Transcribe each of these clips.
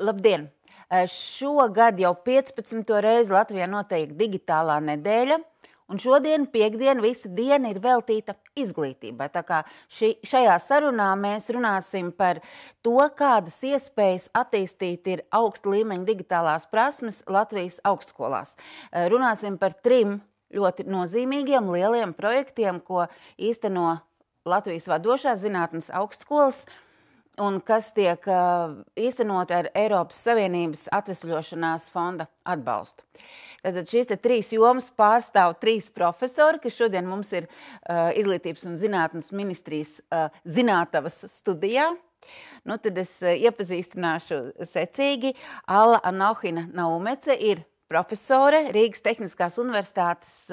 Labdien! Šogad jau 15. reizi Latvijā notiek digitālā nedēļa, un šodien, piekdien, visa diena ir veltīta izglītībai. Tā kā šajā sarunā mēs runāsim par to, kādas iespējas attīstīt ir augsta līmeņa digitālās prasmes Latvijas augstskolās. Runāsim par 3 ļoti nozīmīgiem lieliem projektiem, ko īsteno Latvijas vadošās zinātnes augstskolas, un kas tiek īstenoti ar Eiropas Savienības atvesļošanās fonda atbalstu. Tātad šīs 3 jomas pārstāv 3 profesori, kas šodien mums ir Izglītības un zinātnes ministrijas zinātavas studijā. Nu, tad es iepazīstināšu secīgi. Alla Anohina Naumece ir profesore, Rīgas Tehniskās universitātes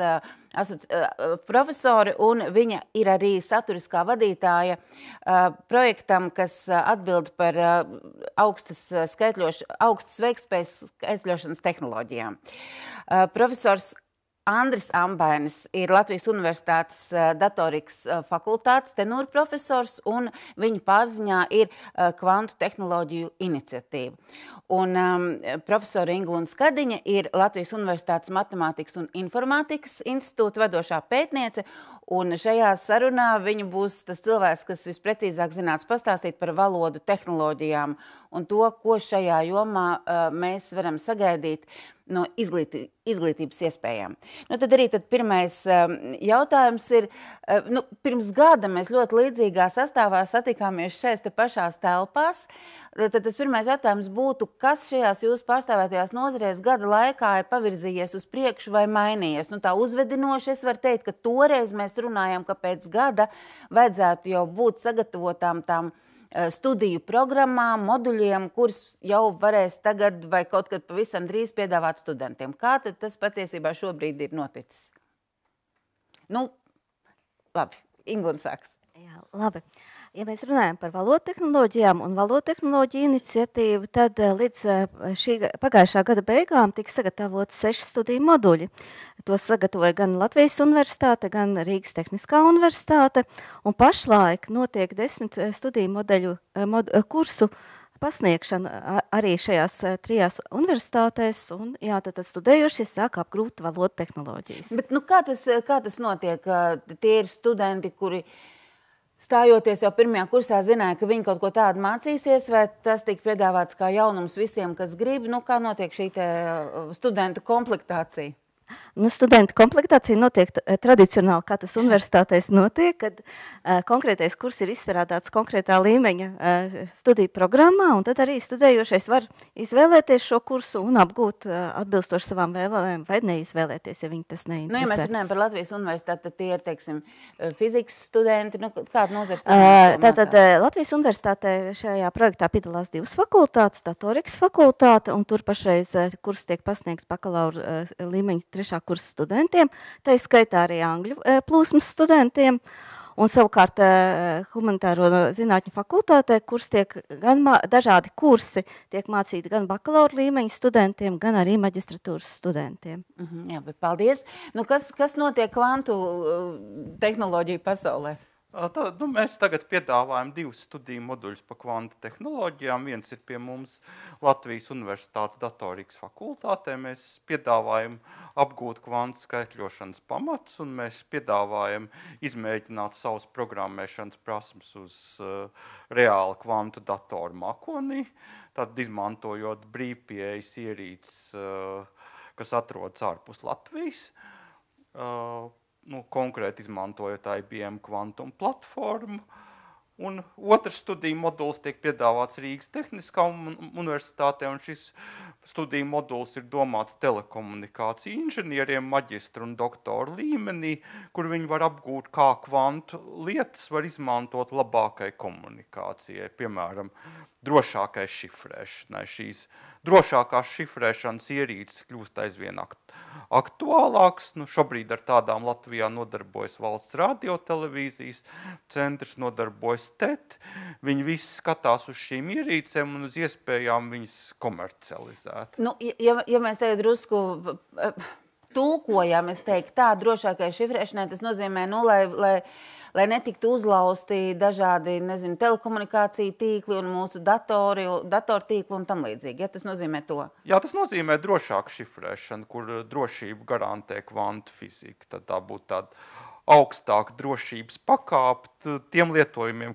profesore, un viņa ir arī saturiskā vadītāja projektam, kas atbild par augstas veiktspējas skaitļošanas tehnoloģijām. Profesors Andris Ambainis ir Latvijas Universitātes datorikas fakultātes tenūra profesors, un viņa pārziņā ir kvantu tehnoloģiju iniciatīva. Un profesora Ingūna Skadiņa ir Latvijas Universitātes matemātikas un informātikas institūta vadošā pētniece, un šajā sarunā viņa būs tas cilvēks, kas visprecīzāk zinās pastāstīt par valodu tehnoloģijām un to, ko šajā jomā mēs varam sagaidīt no izglītības iespējām. Nu, tad arī pirmais jautājums ir, pirms gada mēs ļoti līdzīgā sastāvā satikāmies šeit pašās telpās. Tad tas pirmais jautājums būtu, kas šajās jūsu pārstāvētajās nozarēs gada laikā ir pavirzījies uz priekšu vai mainījies? Nu, tā uzvedinoši es varu teikt, ka toreiz mēs runājam, ka pēc gada vajadzētu jau būt sagatavotām tām studiju programmām, moduļiem, kurus jau varēs tagad vai kaut kad pavisam drīz piedāvāt studentiem. Kā tad tas patiesībā šobrīd ir noticis? Nu, labi, Ingūna sāks. Jā, labi. Ja mēs runājam par valodu tehnoloģijām un valodu tehnoloģiju iniciatīvu, tad līdz pagājušā gada beigām tika sagatavot 6 studiju moduļi. Tos sagatavoja gan Latvijas universitāte, gan Rīgas Tehniskā universitāte, un pašlaik notiek 10 studiju modeļu kursu pasniegšana arī šajās 3 universitātēs, un jā, tad studējošie sāk apgūt valodu tehnoloģijas. Bet kā tas notiek? Tie ir studenti, kuri stājoties jau pirmajā kursā zināja, ka viņi kaut ko tādu mācīsies, vai tas tika piedāvāts kā jaunums visiem, kas grib? Nu, kā notiek šī studentu komplektācija? Nu, studentu komplektācija notiek tradicionāli, kā tas universitātēs notiek, kad konkrētais kurs ir izstrādāts konkrētā līmeņa studiju programmā, un tad arī studējošais var izvēlēties šo kursu un apgūt atbilstoši savām vēlēm vai neizvēlēties, ja viņi tas neinteresē. Nu, ja mēs runājam par Latvijas universitāti, tad tie ir, teiksim, fizikas studenti, nu, kāda nozara studenti? Tātad Latvijas universitātē šajā projektā piedalās 2 fakultātes, datorikas fakultāte, un tur pašreiz kurs tiek pasniegts bakalaura līmeņa 3. kursa studentiem, tā izskaitā arī angļu plūsmas studentiem, un savukārt humanitāro zinātņu fakultātē dažādi kursi tiek mācīti gan bakalaura līmeņa studentiem, gan arī maģistratūras studentiem. Jā, bet paldies. Nu, kas notiek kvantu tehnoloģiju pasaulē? Mēs tagad piedāvājam 2 studiju moduļus par kvantu tehnoloģijām. Viens ir pie mums Latvijas Universitātes datorikas fakultātē. Mēs piedāvājam apgūt kvantu skaitļošanas pamatus, un mēs piedāvājam izmēģināt savus programmēšanas prasmes uz reāli kvantu datoru mākonī, tad izmantojot brīvpieejas ierīces, kas atrodas ārpus Latvijas. Konkrēti izmantojot IBM Quantum platformu. Un otrs studiju moduls tiek piedāvāts Rīgas Tehniskā universitātē, un šis studiju moduls ir domāts telekomunikāciju inženieriem, maģistru un doktoru līmenī, kur viņi var apgūt, kā kvantu lietas var izmantot labākai komunikācijai, piemēram, drošākai šifrēšanai. Šīs drošākās šifrēšanas ierīces kļūst aizvien aktuālāks. Šobrīd ar tādām Latvijā nodarbojas Valsts radiotelevīzijas centrs, nodarbojas TET. Viņi visi skatās uz šīm ierīcēm un uz iespējām viņas komercializēt. Nu, ja mēs tagad drusku tulkojam, es teiktu, tā drošākai šifrēšanai, tas nozīmē, lai netiktu uzlausti dažādi, nezinu, telekomunikāciju tīkli un mūsu datortīkli un tam līdzīgi. Ja, tas nozīmē to? Jā, tas nozīmē drošāku šifrēšanu, kur drošību garantē kvantu fizika. Tad tā būtu tāda augstāka drošības pakāpe tiem lietojumiem,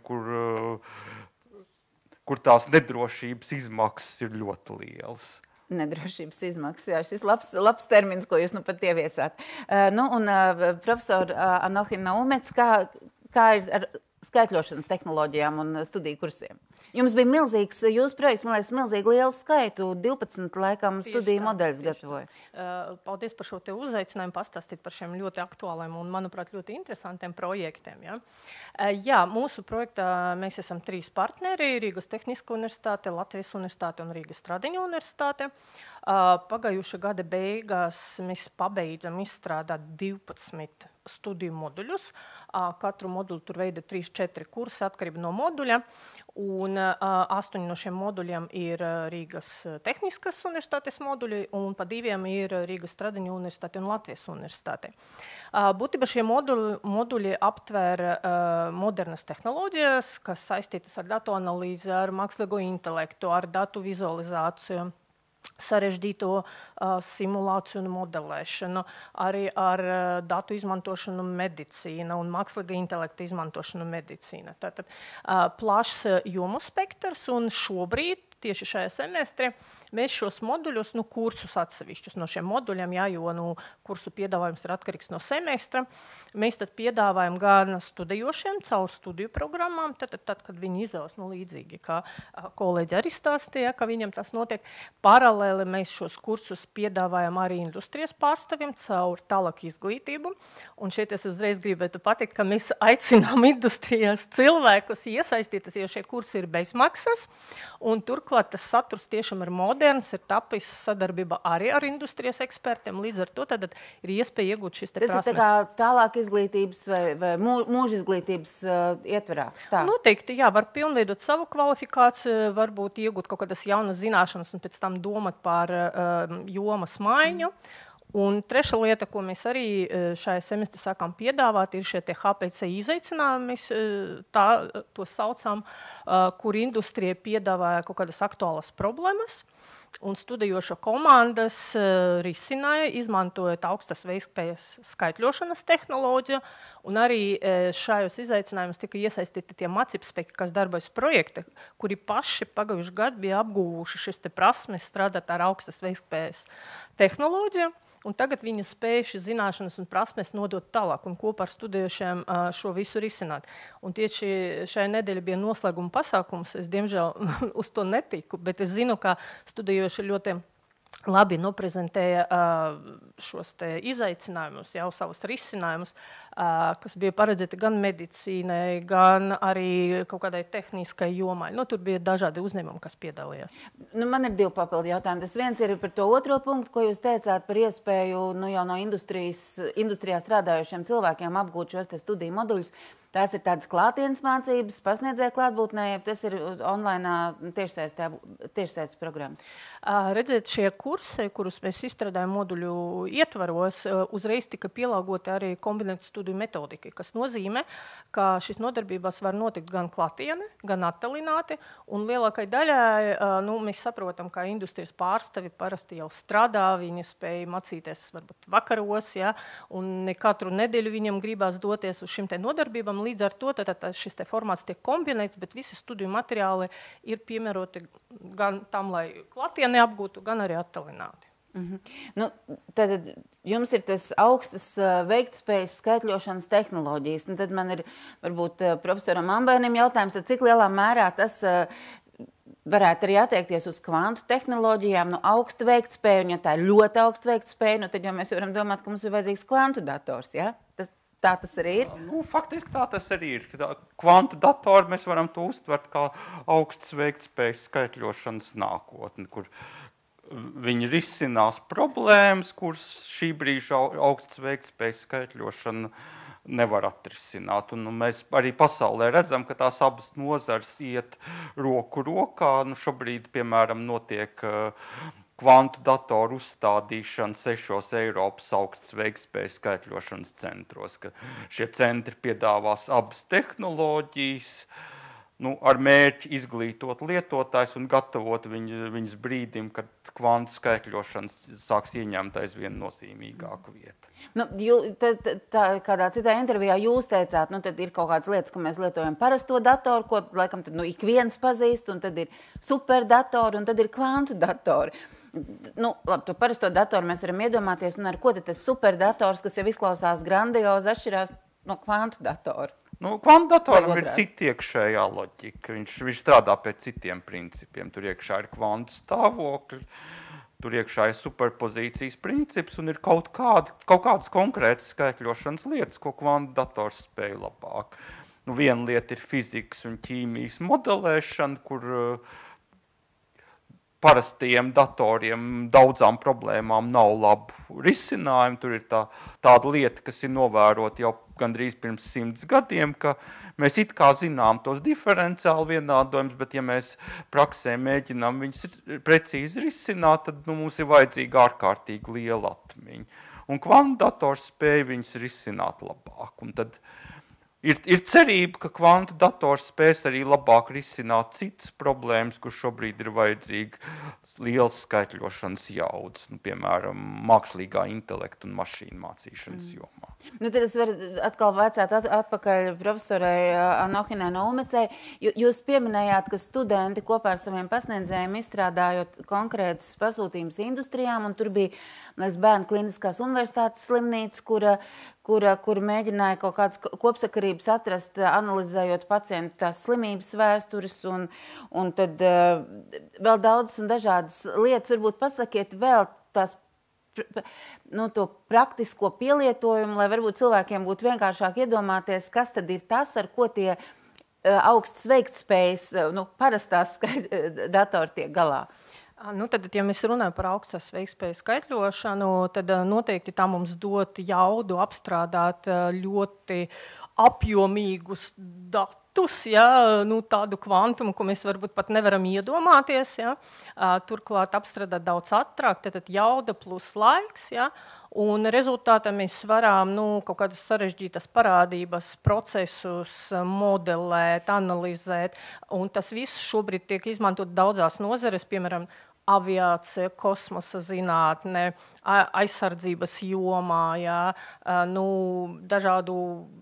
kur tās nedrošības izmaksas ir ļoti lielas. Nedrošības izmaksas, jā, šis labs termins, ko jūs nu pat ieviesāt. Profesor Anohina Naumets, kā ir ar skaitļošanas tehnoloģijām un studiju kursiem? Jums bija milzīgs, jūsu projekts, man liekas, milzīgi lielu skaitu, 12 laikam studiju modeļus gatavoja. Paldies par šo te uzaicinājumu pastāstīt par šiem ļoti aktuāliem un, manuprāt, ļoti interesantiem projektiem. Ja? Jā, mūsu projektā mēs esam 3 partneri, Rīgas Tehniska universitāte, Latvijas universitāte un Rīgas Stradiņu universitāte. Pagājuša gada beigās mēs pabeidzam izstrādāt 12 studiju moduļus. Katru moduļu tur veida 3-4 kursi atkarība no moduļa. Un 8 no šiem moduļiem ir Rīgas Tehniskas universitātes moduļi, un pa 2 ir Rīgas Stradiņu universitāte un Latvijas universitāte. Būtībā šie moduļi aptver modernas tehnoloģijas, kas saistītas ar datu analīzi, ar mākslīgo intelektu, ar datu vizualizāciju, sarežģīto simulāciju un modelēšanu, arī ar datu izmantošanu medicīna un mākslīga intelekta izmantošanu medicīna. Tātad plašs jomu spektrs, un šobrīd, tieši šajā semestrī, mēs šos moduļus, kursus atsevišķus no šiem moduļiem, jo kursu piedāvājums ir atkarīgs no semestra, mēs tad piedāvājam gan studijošiem caur studiju programmām, tad kad viņi izvēlas, līdzīgi, kā kolēģi arī stāstīja, ka viņam tas notiek. Paralēli mēs šos kursus piedāvājam arī industrijas pārstāvjiem caur tālāk izglītību, un šeit es uzreiz gribētu pateikt, ka mēs aicinām industrijas cilvēkus iesaistīties, jo šie kursi ir bezmaksas, un turklāt tas saturs tiešām ir moderns, ir tapis sadarbība arī ar industrijas ekspertiem, līdz ar to tad ir iespēja iegūt šis te prasmes. Tas ir tā kā tālāk izglītības vai mūža izglītības ietverā? Tā. Noteikti, jā, var pilnveidot savu kvalifikāciju, varbūt iegūt kaut kādas jaunas zināšanas un pēc tam domāt par jomas maiņu. Un treša lieta, ko mēs arī šajā semestrī sākām piedāvāt, ir šie HPC izaicinājumi, mēs to saucam, kur industrija piedāvāja kaut kādas aktuālas problēmas, un studijošo komandas risināja, izmantojot augstas veiktspējas skaitļošanas tehnoloģiju, un arī šajos izaicinājumus tika iesaistīti tie mācībspēki, kas darbojas projekti, kuri paši pagājuši gadu bija apguvuši šis te prasmes strādāt ar augstas veiktspējas tehnoloģiju. Un tagad viņi spēj šīs zināšanas un prasmes nodot tālāk un kopā ar studijošiem šo visu risināt. Un tieši šajā nedēļa bija noslēguma pasākums. Es, diemžēl, uz to netiku, bet es zinu, ka studijoši ļoti labi noprezentēja šos te izaicinājumus, jau savus risinājumus, kas bija paredzēti gan medicīnai, gan arī kaut kādai tehniskai jomai. Tur bija dažādi uzņēmumi, kas piedalījās. Man ir 2 papildu jautājumi. Tas viens ir par to otro punktu, ko jūs teicāt par iespēju jau no industrijā strādājošiem cilvēkiem apgūt šos te studiju moduļus. Tās ir tādas klātienes mācības, pasniedzēja klātbūtnē, tas ir online tiešsaistes programmas. Redzēt, šie kursi, kurus mēs izstrādājam moduļu ietvaros, uzreiz tika pielāgoti arī kombinētu studiju metodiki, kas nozīmē, ka šis nodarbības var notikt gan klātiene, gan attālināti, un lielākai daļai mēs saprotam, ka industrijas pārstāvi parasti jau strādā, viņi spēj mācīties varbūt vakaros, un ne katru nedēļu viņam gribās doties uz šim te nodarbībām. Līdz ar to šis te formāts tiek kombinēts, bet visi studiju materiāli ir piemēroti gan tam, lai klātienē apgūtu, gan arī attālināti. Tad jums ir tas augstas veiktspējas skaitļošanas tehnoloģijas. Tad man ir varbūt profesoram Ambēnim jautājums, tad cik lielā mērā tas varētu arī attiekties uz kvantu tehnoloģijām, augsta veiktspēja, un ja tā ir ļoti augsta veiktspēja, tad jau mēs varam domāt, ka mums ir vajadzīgs kvantu dators, ja? Tā tas arī ir? Faktiski tā tas arī ir. Kvantu datori mēs varam to uztvert kā augstas veiktspējas skaitļošanas nākotni, kur viņi risinās problēmas, kuras šī brīža augstas veiktspējas skaitļošana nevar atrisināt. Un mēs arī pasaulē redzam, ka tās abas nozars iet roku rokā. Šobrīd, piemēram, notiek kvantu datoru uzstādīšana 6 Eiropas augstas veiktspējas skaitļošanas centros, ka šie centri piedāvās abas tehnoloģijas, ar mērķi izglītot lietotājs un gatavot viņus brīdim, kad kvantu skaitļošanas sāks ieņemt aizvien nozīmīgāku vietu. Kādā citā intervijā jūs teicāt, tad ir kaut kādas lietas, ka mēs lietojam parasto datoru, ko laikam tad ik viens pazīst, un tad ir superdatori, un tad ir kvantu datori. Labi, to parasto datoru mēs varam iedomāties, un ar ko tad tas superdators, kas jau izklausās grandiozi, atšķirās no kvantu datoru? Kvantu datoram ir cita iekšējā loģika. Viņš strādā pēc citiem principiem. Tur iekšā ir kvantu stāvokļi, tur iekšā ir superpozīcijas princips un ir kaut kādas konkrētas skaitļošanas lietas, ko kvantu dators spēj labāk. Viena lieta ir fizikas un ķīmijas modelēšana, kur parastiem datoriem daudzām problēmām nav labu risinājumu. Tur ir tāda lieta, kas ir novērota jau gandrīz pirms 100 gadiem, ka mēs it kā zinām tos diferenciāli vienādojumus, bet ja mēs praksē mēģinām viņus precīzi risināt, tad mums ir vajadzīga ārkārtīgi liela atmiņa. Un kvantu dators spēj viņus risināt labāk. Un tad ir cerība, ka kvantu dators spēs arī labāk risināt citas problēmas, kur šobrīd ir vajadzīga liels skaitļošanas jaudas, piemēram, mākslīgā intelekta un mašīnu mācīšanas jomā. Tad es varu atkal vecāt atpakaļ profesorai Anohinai Nolmecei. Jūs pieminējāt, ka studenti kopā ar saviem pasniedzējiem izstrādājot konkrētas pasūtījumus industrijām, un tur bija Bērnu kliniskās universitātes slimnīca, kur mēģināja kaut kādas kopsakarības atrast, analizējot pacientu tās slimības vēstures, un tad vēl daudzas un dažādas lietas. Varbūt pasakiet vēl tās to praktisko pielietojumu, lai varbūt cilvēkiem būtu vienkāršāk iedomāties, kas tad ir tas, ar ko tie augstas veiktspējas, parastās datori tiek galā. Tad, ja mēs runājam par augstas veiktspējas skaitļošanu, tad noteikti tā mums dot jaudu apstrādāt ļoti apjomīgus datus, tādu kvantumu, ko mēs varbūt pat nevaram iedomāties. Turklāt apstrādāt daudz ātrāk, tad jauda plus laiks. Un rezultātā mēs varam kaut kādas sarežģītas parādības, procesus modelēt, analizēt. Un tas viss šobrīd tiek izmantot daudzās nozares, piemēram, aviācija, kosmosa zinātne, aizsardzības jomā, dažādu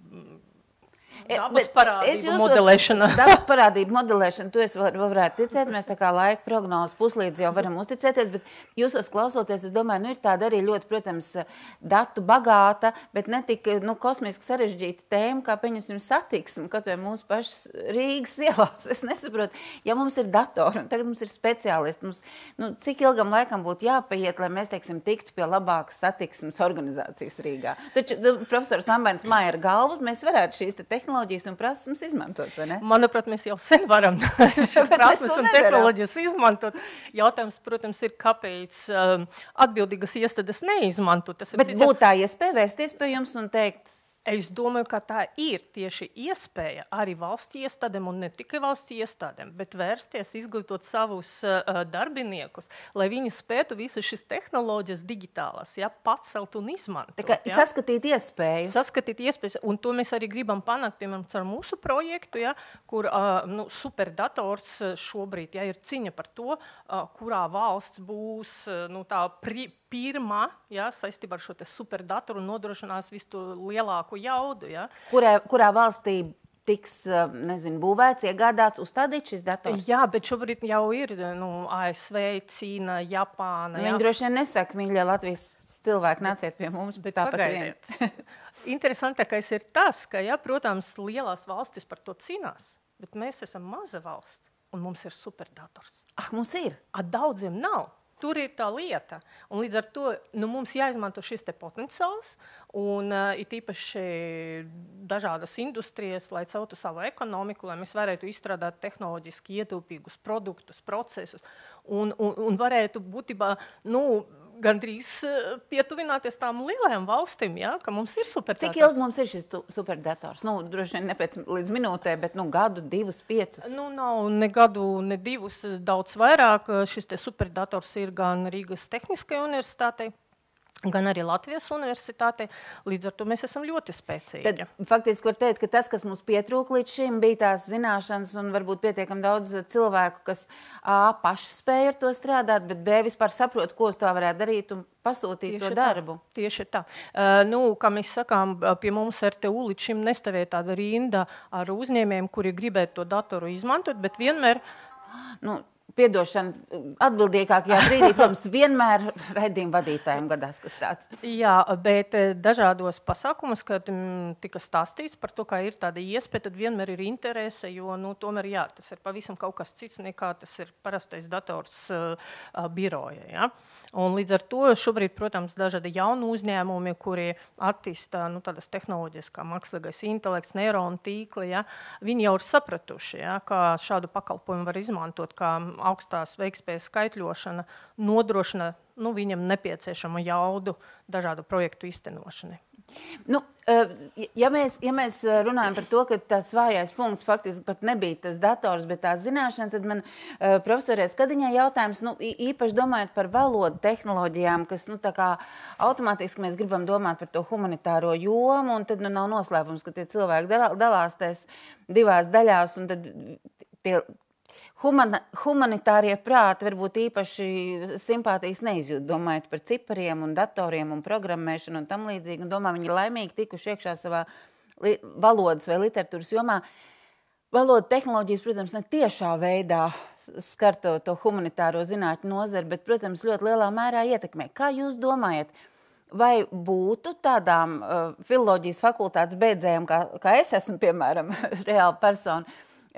dabas parādību modelēšana. Dabas parādību modelēšana, to es vēl varētu ticēt, mēs tā kā laika prognozes puslīdz jau varam uzticēties, bet jūsos klausoties, es domāju, ir tāda arī ļoti, protams, datu bagāta, bet ne tik kosmiski sarežģīta tēma, kā pieņemsim satiksmi, kaut vai mūsu pašas Rīgas ielās. Es nesaprotu, ja mums ir datori un tagad mums ir speciālisti, cik ilgam laikam būtu jāpaiet, lai mēs, teiksim, tiktu pie labākas satiksmes organizācijas Rīgā. Taču profesors Ambains māja ar galvu, mēs varētu šīs tehnoloģijas un prasmes izmantot, vai ne? Manuprāt, mēs jau sen varam šīs prasmes un tehnoloģijas izmantot. Jautājums, protams, ir, kāpēc atbildīgas iestādes neizmanto. Bet būtu tā iespēja vērsties pie jums un teikt... Es domāju, ka tā ir tieši iespēja arī valsts iestādēm un ne tikai valsts iestādēm, bet vērsties, izglītot savus darbiniekus, lai viņi spētu visas šīs tehnoloģijas digitālās, pacelt un izmantot. Tā kā saskatīt iespēju. Saskatīt iespējas, un to mēs arī gribam panākt, piemēram, ar mūsu projektu, kur superdators šobrīd ir ciņa par to, kurā valsts būs tā pirmā, saistībā ar šo superdatoru un nodrošinās visu to lielāku jaudu. Kurā valstī tiks, būvēts, iegādāts, uzstādīts šis dators? Jā, bet šobrīd jau ir ASV, Ķīna, Japāna. Viņi droši vien nesaka, mīļie Latvijas cilvēki, nāciet pie mums, bet tāpat vien. Interesantākais ir tas, ka, protams, lielās valstis par to cīnās, bet mēs esam maza valsts un mums ir superdators. Mums ir? Daudziem nav. Tur ir tā lieta, un līdz ar to mums jāizmanto šis te potenciāls, un it īpaši dažādas industrijas, lai celtu savu ekonomiku, lai mēs varētu izstrādāt tehnoloģiski ietaupīgus produktus, procesus, un varētu būtībā, gandrīz pietuvināties tām lielajām valstīm, ja, ka mums ir superdators. Cik ilgi mums ir šis superdators? Nu, droši vien ne pēc līdz minūtē, bet gadu, 2, 5. Nu, nav ne gadu, ne 2, daudz vairāk. Šis te superdators ir gan Rīgas Tehniskajai universitātei, gan arī Latvijas universitātei. Līdz ar to mēs esam ļoti spēcīgi. Tad faktiski var teikt, ka tas, kas mums pietrūk līdz šim, bija tās zināšanas un varbūt pietiekami daudz cilvēku, kas A, paši spēja ar to strādāt, bet B, vispār saprot, ko uz to varētu darīt un pasūtīt to darbu. Tieši tā. Kā mēs sakām, pie mums RTU līdz šim nestāvēja tāda rinda ar uzņēmējiem, kuri gribētu to datoru izmantot, bet vienmēr... Piedošana, atbildīgākajā brīdī, protams, vienmēr raidījuma vadītājiem gadās, kas tāds. Jā, bet dažādos pasākumus, kad tika stāstīts par to, kā ir tāda iespēja, tad vienmēr ir interese, jo, tomēr, jā, tas ir pavisam kaut kas cits nekā tas ir parastais dators biroja, ja. Un līdz ar to šobrīd, protams, dažādi jauni uzņēmumi, kuri attīsta, tādas tehnoloģijas kā mākslīgais intelekts, neironu tīkli, ja, viņi jau ir sapratuši, ja, kā šādu pakalpojumu var izmantot, kā augstās veiktspējas skaitļošana nodrošina viņam nepieciešamu jaudu dažādu projektu īstenošanai. Ja mēs runājam par to, ka tas vājais punkts faktiski pat nebija tas dators, bet tās zināšanas, tad man profesorē Skadiņai jautājums, īpaši domājot par valodu tehnoloģijām, kas, tā kā automātiski mēs gribam domāt par to humanitāro jomu, un tad, nav noslēpums, ka tie cilvēki dalās tās divās daļās, un tad tie humanitārie prāti varbūt īpaši simpātijas neizjūt, domājot par cipariem un datoriem un programmēšanu un tam līdzīgi, un domā, viņi ir laimīgi tikuši iekšā savā valodas vai literatūras jomā. Valoda tehnoloģijas, protams, ne tiešā veidā skar to humanitāro zinātņu nozari, bet, protams, ļoti lielā mērā ietekmē. Kā jūs domājat, vai būtu tādām filoloģijas fakultātes beidzējām, kā es esmu, piemēram, reāla persona,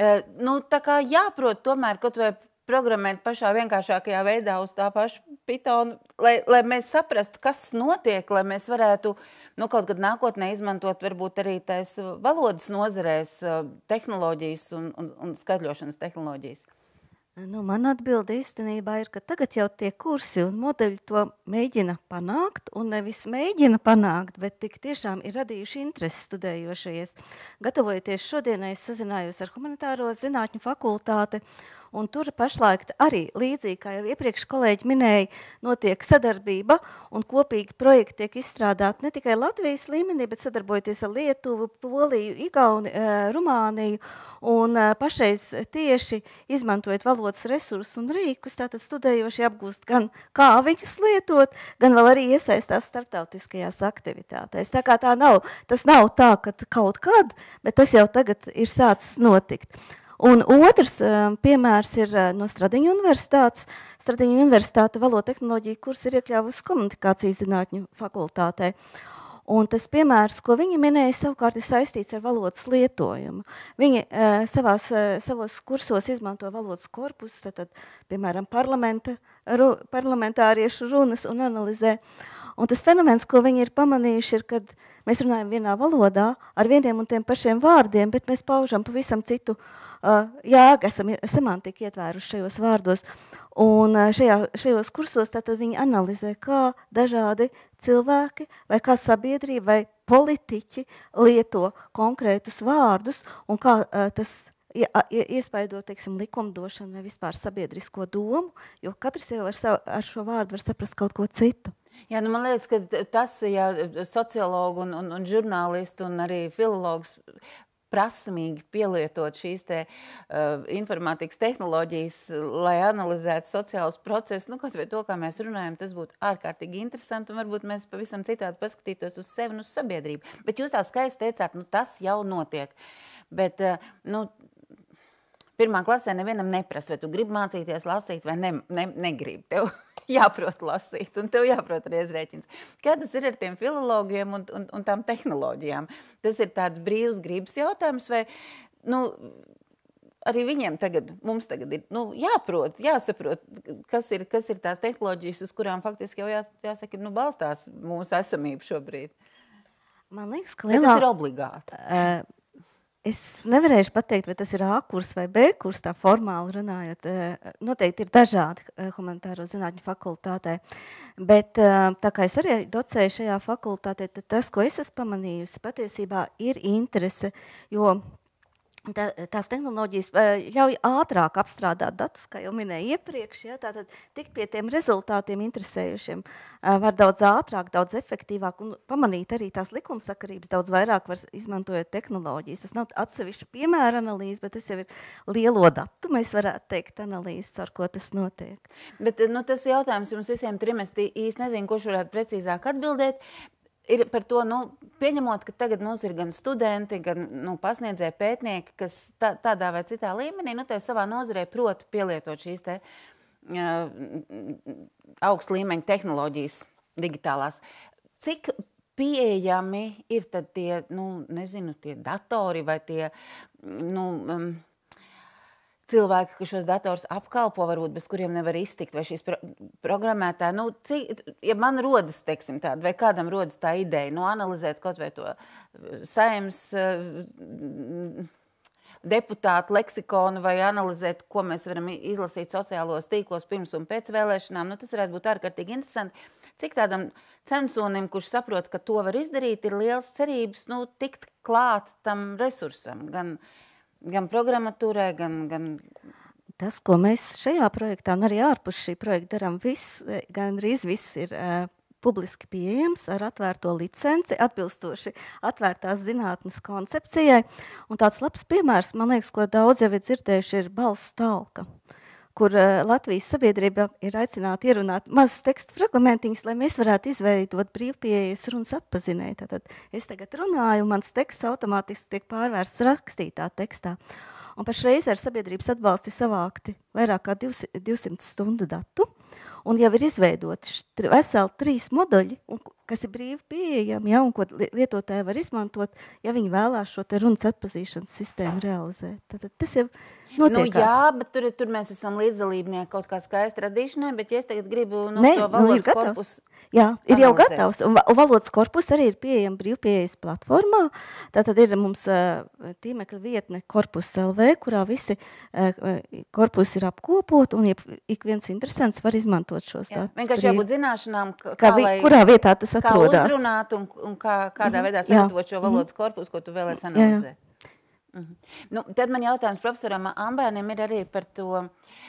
tā kā jāprot tomēr kaut vai programmēt pašā vienkāršākajā veidā uz tā paša Pythonu, lai mēs saprastu, kas notiek, lai mēs varētu kaut kad nākotnē izmantot varbūt arī tais valodas nozarēs tehnoloģijas un skaitļošanas tehnoloģijas. Man atbilde īstenībā ir, ka tagad jau tie kursi un modeļi to mēģina panākt, un nevis mēģina panākt, bet tik tiešām ir radījuši interesi studējošajies. Gatavojoties šodienai, es sazinājos ar humanitāro zinātņu fakultāti, un tur pašlaik arī līdzīgi, kā jau iepriekš kolēģi minēja, notiek sadarbība un kopīgi projekti tiek izstrādāti ne tikai Latvijas līmenī, bet sadarbojoties ar Lietuvu, Poliju, Igauniju, Rumāniju, un pašreiz tieši izmantojot valodas resursus un rīkus, tātad studējoši apgūst gan kā viņus lietot, gan vēl arī iesaistās starptautiskajās aktivitātēs. Tā kā tas nav tā, ka kaut kad, bet tas jau tagad ir sācis notikt. Un otrs piemērs ir no Stradiņu universitātes. Stradiņu universitāte valodu tehnoloģiju kurs ir iekļāvusi komunikācijas zinātņu fakultātē. Un tas piemērs, ko viņi minēja, savukārt ir saistīts ar valodas lietojumu. Viņi savos kursos izmanto valodas korpusus, tad, piemēram, parlamentāriešu runas un analizē. Un tas fenomens, ko viņi ir pamanījuši, ir, kad mēs runājam vienā valodā ar vieniem un tiem pašiem vārdiem, bet mēs paužam pavisam citu jēgu, esam semantiku ietvēruši šajos vārdos. Un šajos kursos tātad viņi analizē, kā dažādi cilvēki vai kā sabiedrība vai politiķi lieto konkrētus vārdus un kā tas iespaido, teiksim, likumdošanu vai vispār sabiedrisko domu, jo katrs jau ar šo vārdu var saprast kaut ko citu. Jā, man liekas, ka tas, ja sociologu un žurnālistu un arī filologs prasmīgi pielietot šīs informātikas tehnoloģijas, lai analizētu sociālus procesus, kaut vai to, kā mēs runājam, tas būtu ārkārtīgi interesanti, un varbūt mēs pavisam citādi paskatītos uz sevi un uz sabiedrību. Bet jūs tā skaisti teicāt, tas jau notiek. Bet, pirmā klasē nevienam neprasa, vai tu gribi mācīties lasīt vai negribi. Tev jāprot lasīt, un tev jāprot arī rēķins. Kā tas ir ar tiem filologiem un tām tehnoloģijām? Tas ir tāds brīvs gribas jautājums, vai arī viņiem mums tagad ir jāprot, jāsaprot, kas ir tās tehnoloģijas, uz kurām faktiski jau jāsaka, balstās mūsu esamība šobrīd. Man liekas, ka tas ir obligāti. Es nevarēšu pateikt, vai tas ir A kurs vai B kurs, tā formāli runājot. Noteikti ir dažādi humanitāro zinātņu fakultātē. Bet tā kā es arī docēju šajā fakultātē, tad tas, ko es esmu pamanījusi, patiesībā ir interese, jo tās tehnoloģijas ļauj ātrāk apstrādāt datus, kā jau minēju iepriekš, ja, tātad tikt pie tiem rezultātiem interesējušiem var daudz ātrāk, daudz efektīvāk un pamanīt arī tās likumsakarības daudz vairāk var izmantojot tehnoloģijas. Tas nav atsevišķu piemēra analīze, bet tas jau ir lielo datu, mēs varētu teikt, analīzes, ar ko tas notiek. Bet tas jautājums jums visiem trim, es īsti nezinu, kurš varētu precīzāk atbildēt. Ir par to, pieņemot, ka tagad mums ir gan studenti, gan pasniedzēji pētnieki, kas tādā vai citā līmenī, te savā nozarē proti pielietot šīs te augsta līmeņa tehnoloģijas digitālās. Cik pieejami ir tad tie, tie datori vai tie, cilvēki, kas šos dators apkalpo, varbūt bez kuriem nevar iztikt, vai šīs programmētāji, ja man rodas, teiksim tāda, vai kādam rodas tā ideja, analizēt kaut vai to Saeimas deputātu leksikonu vai analizēt, ko mēs varam izlasīt sociālos tīklos pirms un pēc vēlēšanām, tas varētu būt ārkārtīgi interesanti. Cik tādam censonim, kurš saprot, ka to var izdarīt, ir liels cerības, tikt klāt tam resursam, gan programmatūrai, gan... Tas, ko mēs šajā projektā un arī ārpus šī projekta darām, gandrīz viss ir publiski pieejams ar atvērto licenci, atbilstoši atvērtās zinātnes koncepcijai. Un tāds labs piemērs, man liekas, ko daudz jau ir dzirdējuši, ir balsu talka, kur Latvijas sabiedrība ir aicināta ierunāt mazas tekstu fragmentiņas, lai mēs varētu izveidot brīvpieejas runas atpazinēju. Tātad es tagad runāju, mans teksts automātiski tiek pārvērsts rakstītā tekstā. Un pašreiz ar sabiedrības atbalstu ir savākti vairāk kā 200 stundu datu, un jau ir izveidoti veseli 3 moduļi, kas ir brīvi pieejami, un ko lietotāji var izmantot, ja viņi vēlās šo te runas atpazīšanas sistēmu realizēt. Tad tas jau notiekās. Jā, bet tur mēs esam līdzdalībnieki kaut kā skaisti radīšanai, bet ja es tagad gribu to valodas korpusu. Jā, ir jau gatavs. Un valodas korpus arī ir pieejama brīvpieejas platformā. Tātad ir mums tīmekļa vietne Korpus LV, kurā visi korpusi ir apkopot, un ik viens interesants var izmantot šos datus. Vienkārši jābūt zināšanām, kurā vietā tas atrodas. Kā uzrunāt un kādā veidā sagatavot šo valodas korpusu, ko tu vēlēs analizēt. Tad man jautājums profesoram Ambēnim ir arī par to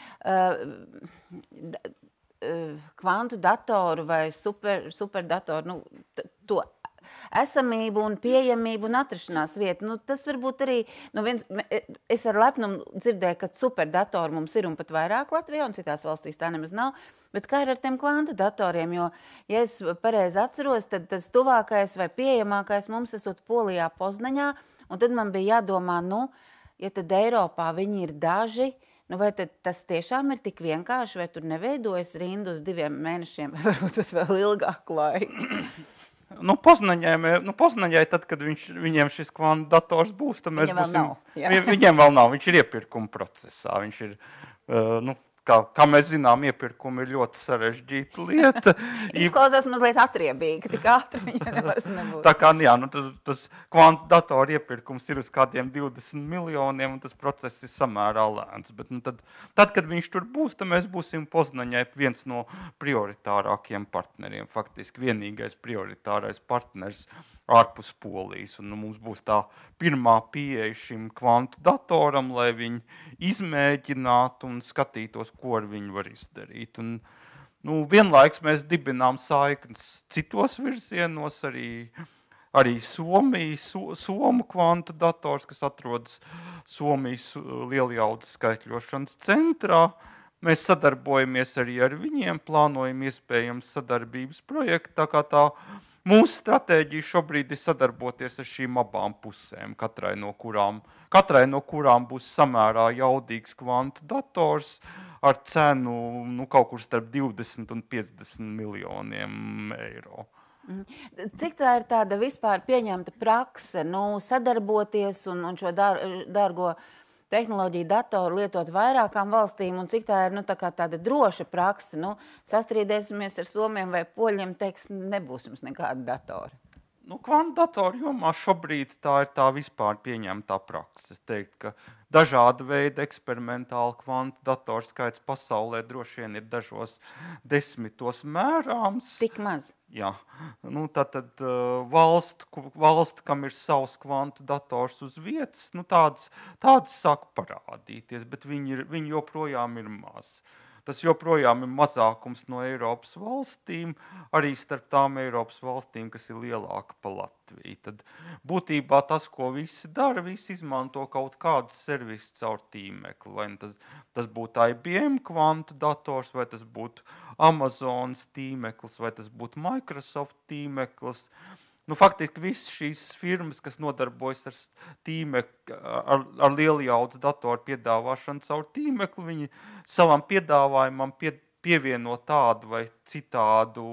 kvantu datoru vai superdatoru, to esamību un pieejamību un atrašanās vietu. Tas varbūt arī, es ar lepnumu dzirdēju, ka superdatoru mums ir un pat vairāk Latvijā, un citās valstīs tā nemaz nav. Bet kā ir ar tiem kvantu datoriem? Jo, ja es pareizi atceros, tad tas tuvākais vai pieejamākais mums esot Polijā, Poznaņā, un tad man bija jādomā, ja tad Eiropā viņi ir daži, vai tad tas tiešām ir tik vienkārši, vai tur neveidojas rindu uz 2 mēnešiem, vai varbūt vēl ilgāku laiku? Poznaņai tad, kad viņiem šis kvantu dators būs, tad mēs būsim... Viņiem vēl nav, viņš ir iepirkuma procesā, viņš ir, kā mēs zinām, iepirkumi ir ļoti sarežģīta lieta. Izklausās mazliet atriebīgi, ka tik ātri viņa nemaz nebūs. Tā kā, tas kvantu datoru iepirkums ir uz kādiem 20 miljoniem, un tas process ir samērā lēns. Bet tad, kad viņš tur būs, tad mēs būsim Poznaņai viens no prioritārākiem partneriem. Faktiski vienīgais prioritārais partners ārpus Polijas. Un mums būs tā pirmā pieeja šim kvantu datoram, lai viņi izmēģinātu un skatītos, ko ar viņu var izdarīt. Un, vienlaiks mēs dibinām saiknes citos virzienos, arī Somu kvantu dators, kas atrodas Somijas lielajaudas skaitļošanas centrā. Mēs sadarbojamies arī ar viņiem, plānojam iespējams sadarbības projektu, tā kā tā mūsu stratēģija šobrīd ir sadarboties ar šīm abām pusēm, katrai no kurām būs samērā jaudīgs kvantu dators ar cenu kaut kur starp 20 un 50 miljoniem eiro. Cik tā ir tāda vispār pieņemta prakse, sadarboties un šo dārgo tehnoloģiju datoru lietot vairākām valstīm, un cik tā ir tāda droša prakse, sastrīdēsimies ar somiem vai poļiem, teiks, nebūs jums nekāda datora? Kvantdatoru jomā šobrīd tā ir tā vispār pieņemtā praksa. Es teiktu, ka dažāda veida eksperimentāli kvantu datoru skaits pasaulē droši vien ir dažos 10 mērāms. Tik maz. Jā, tad valsts, kam ir savs kvantu dators uz vietas, tādas sāk parādīties, bet viņi joprojām ir maz. Tas joprojām ir mazākums no Eiropas valstīm, arī starp tām Eiropas valstīm, kas ir lielāka pa Latviju. Tad būtībā tas, ko visi dara, visi izmanto kaut kādu servisu caur tīmekli. Vai tas būtu IBM kvantu dators, vai tas būtu Amazonas tīmeklis, vai tas būtu Microsoft tīmeklis. Faktiski visas šīs firmas, kas nodarbojas ar lielajaudas datoru piedāvāšanu caur tīmekli, viņi savam piedāvājumam pievieno tādu vai citādu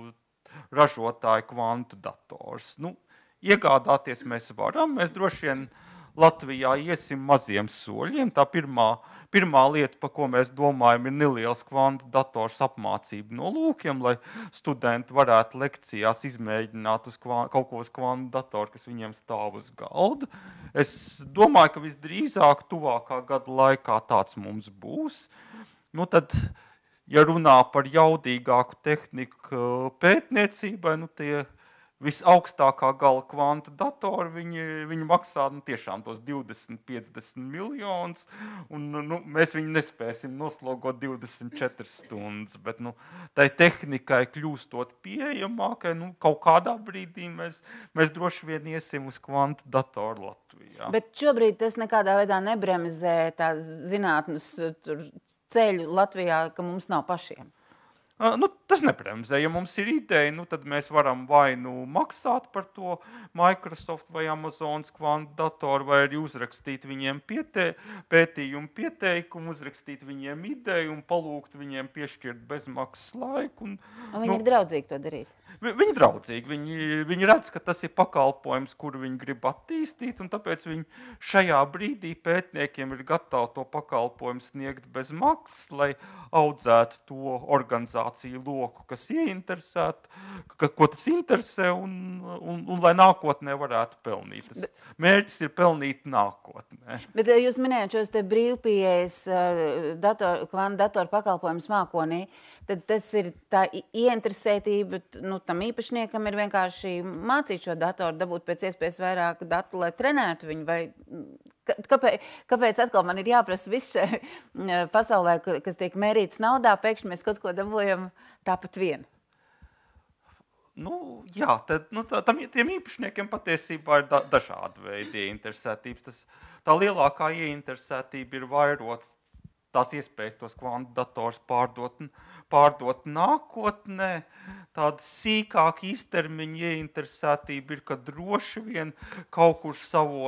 ražotāju kvantu dators. Iegādāties mēs varam, mēs droši vien Latvijā iesim maziem soļiem. Tā pirmā lieta, par ko mēs domājam, ir neliels kvantu dators apmācību nolūkiem, lai studenti varētu lekcijās izmēģināt kaut ko uz kvantu datoru, kas viņiem stāv uz galda. Es domāju, ka visdrīzāk tuvākā gada laikā tāds mums būs. Tad, ja runā par jaudīgāku tehniku pētniecībai, tie visaugstākā gala kvantu datori, viņi maksā tiešām tos 20-50 miljonus, un mēs viņu nespēsim noslogot 24 stundas, bet tai tehnikai kļūstot pieejamākai, kaut kādā brīdī mēs droši vien iesim uz kvantu datoru Latvijā. Bet šobrīd tas nekādā veidā nebremzē tā zinātnes ceļu Latvijā, ka mums nav pašiem. Tas nebremzē. Ja mums ir ideja, tad mēs varam vai maksāt par to Microsoft vai Amazonas kvantu datoru, vai arī uzrakstīt viņiem pētījumu pieteikumu, uzrakstīt viņiem ideju un palūgt viņiem piešķirt bezmaksas laiku. Viņi ir draudzīgi to darīt. Viņi draudzīgi, viņi redz, ka tas ir pakalpojums, kuru viņi grib attīstīt, un tāpēc viņi šajā brīdī pētniekiem ir gatavi to pakalpojumu sniegt bez maksas, lai audzētu to organizāciju loku, kas ieinteresētu, ko tas interesē, un lai nākotnē varētu pelnīt. Tas mērķis ir pelnīt nākotnē. Bet jūs minējāt šos te brīvpieejas kvantu datoru pakalpojumus mākonī, tad tas ir tā ieinteresētība, tam īpašniekam ir vienkārši mācīt šo datoru, dabūt pēc iespējas vairāk datu, lai trenētu viņu, vai kāpēc atkal man ir jāprasa viss šajā pasaulē, kas tiek mērīts naudā, pēkšņi mēs kaut ko dabūjam tāpat vien? Jā, tiem īpašniekiem patiesībā ir dažādi veidi ieinteresētības. Tā lielākā ieinteresētība ir vairot tās iespējas tos kvantu dators pārdot nākotnē. Tāda sīkāka īstermiņa ieinteresētība ir, ka droši vien kaut kur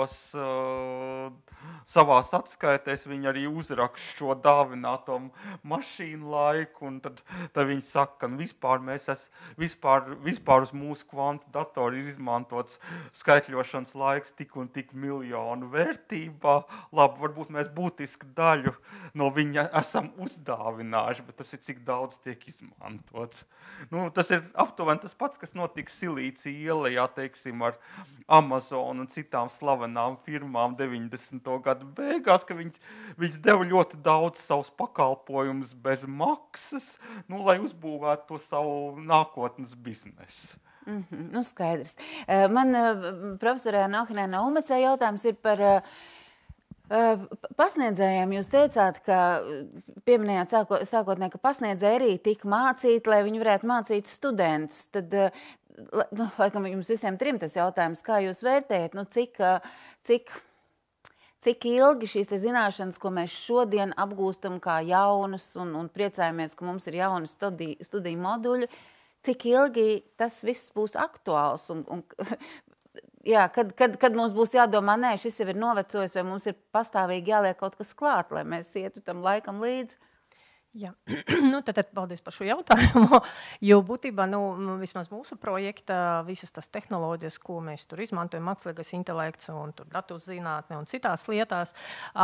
savās atskaitēs viņi arī uzrakst šo dāvināto mašīnu laiku, un tad viņi saka, ka vispār uz mūsu kvantu datoru ir izmantots skaitļošanas laiks tik un tik miljonu vērtībā. Labi, varbūt mēs būtisku daļu no viņa esam uzdāvinājuši, bet tas ir cik daudz tiek izmantots. Tas ir aptuveni tas pats, kas notiks Silīcija ielā, teiksim, ar Amazonu un citām slavenām firmām 90. gadu beigās, ka viņas deva ļoti daudz savus pakalpojumus bez maksas, lai uzbūvētu to savu nākotnes biznesu. Skaidrs. Man profesorē Nohinē Naumecē jautājums ir par pasniedzējiem. Jūs teicāt, ka pieminējāt sākotnē, ka pasniedzēji arī tika mācīti, lai viņi varētu mācīt studentus. Tad, laikam jums visiem trim tas jautājums, kā jūs vērtējat, cik ilgi šīs zināšanas, ko mēs šodien apgūstam kā jaunus un priecājamies, ka mums ir jauni studiju moduļi, cik ilgi tas viss būs aktuāls? Jā, kad mums būs jādomā, nē, šis jau ir novecojis, vai mums ir pastāvīgi jāliek kaut kas klāt, lai mēs ietu tam laikam līdzi? Jā, tad paldies par šo jautājumu. Jo būtībā, vismaz mūsu projekta, visas tās tehnoloģijas, ko mēs tur izmantojam, mākslīgais intelekts un datu zinātne un citās lietās,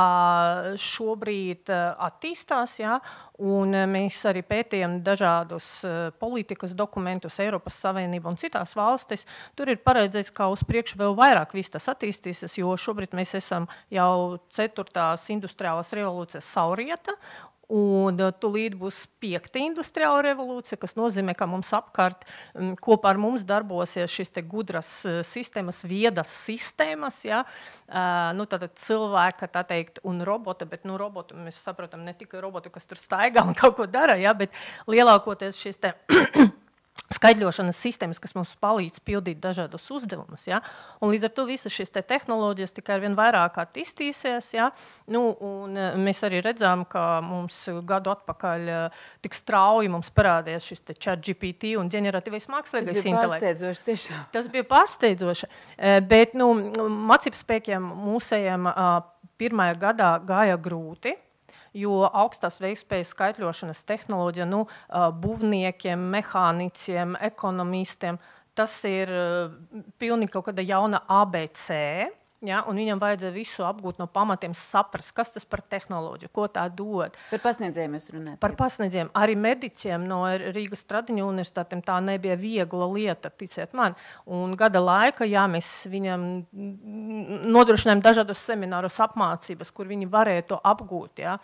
šobrīd attīstās, jā, un mēs arī pētījam dažādus politikas dokumentus Eiropas Savienība un citās valstis. Tur ir paredzēts, ka uz priekšu vēl vairāk viss tas attīstīsies, jo šobrīd mēs esam jau 4. industriālās revolūcijas saurieta, un tūlīt būs 5. industriāla revolūcija, kas nozīmē, ka mums apkārt kopā ar mums darbosies šīs te gudras sistēmas, viedas sistēmas, ja? Tātad cilvēka, tā teikt, un robota, bet robotu mēs saprotam ne tikai robotu, kas tur staigā un kaut ko dara, ja? Bet lielākoties šīs te skaidļošanas sistēmas, kas mums palīdz pildīt dažādus uzdevumus. Ja? Un līdz ar to visas šīs tehnoloģijas tikai arvien vairāk attīstīsies. Ja? Un mēs arī redzam, ka mums gadu atpakaļ tik strauji mums parādījās šis ChatGPT un ģeneratīvais mākslīgais intelekts. Tas bija pārsteidzoši. Bet mācību spēkiem mūsējiem pirmajā gadā gāja grūti. Jo augstās veiktspējas skaitļošanas tehnoloģija, būvniekiem, mehāniciem, ekonomistiem, tas ir pilnīgi kaut kāda jauna ABC, ja, un viņam vajadzēja visu apgūt no pamatiem, saprast, kas tas par tehnoloģiju, ko tā dod. Par pasniedzējiem es runāju. Par pasniedzējiem. Arī mediķiem no Rīgas Stradiņu universitātēm tā nebija viegla lieta, ticiet man. Un gada laika, jā, mēs viņam nodrošinājām dažādus seminārus, apmācības, kur viņi varēja to apgūt. Ja.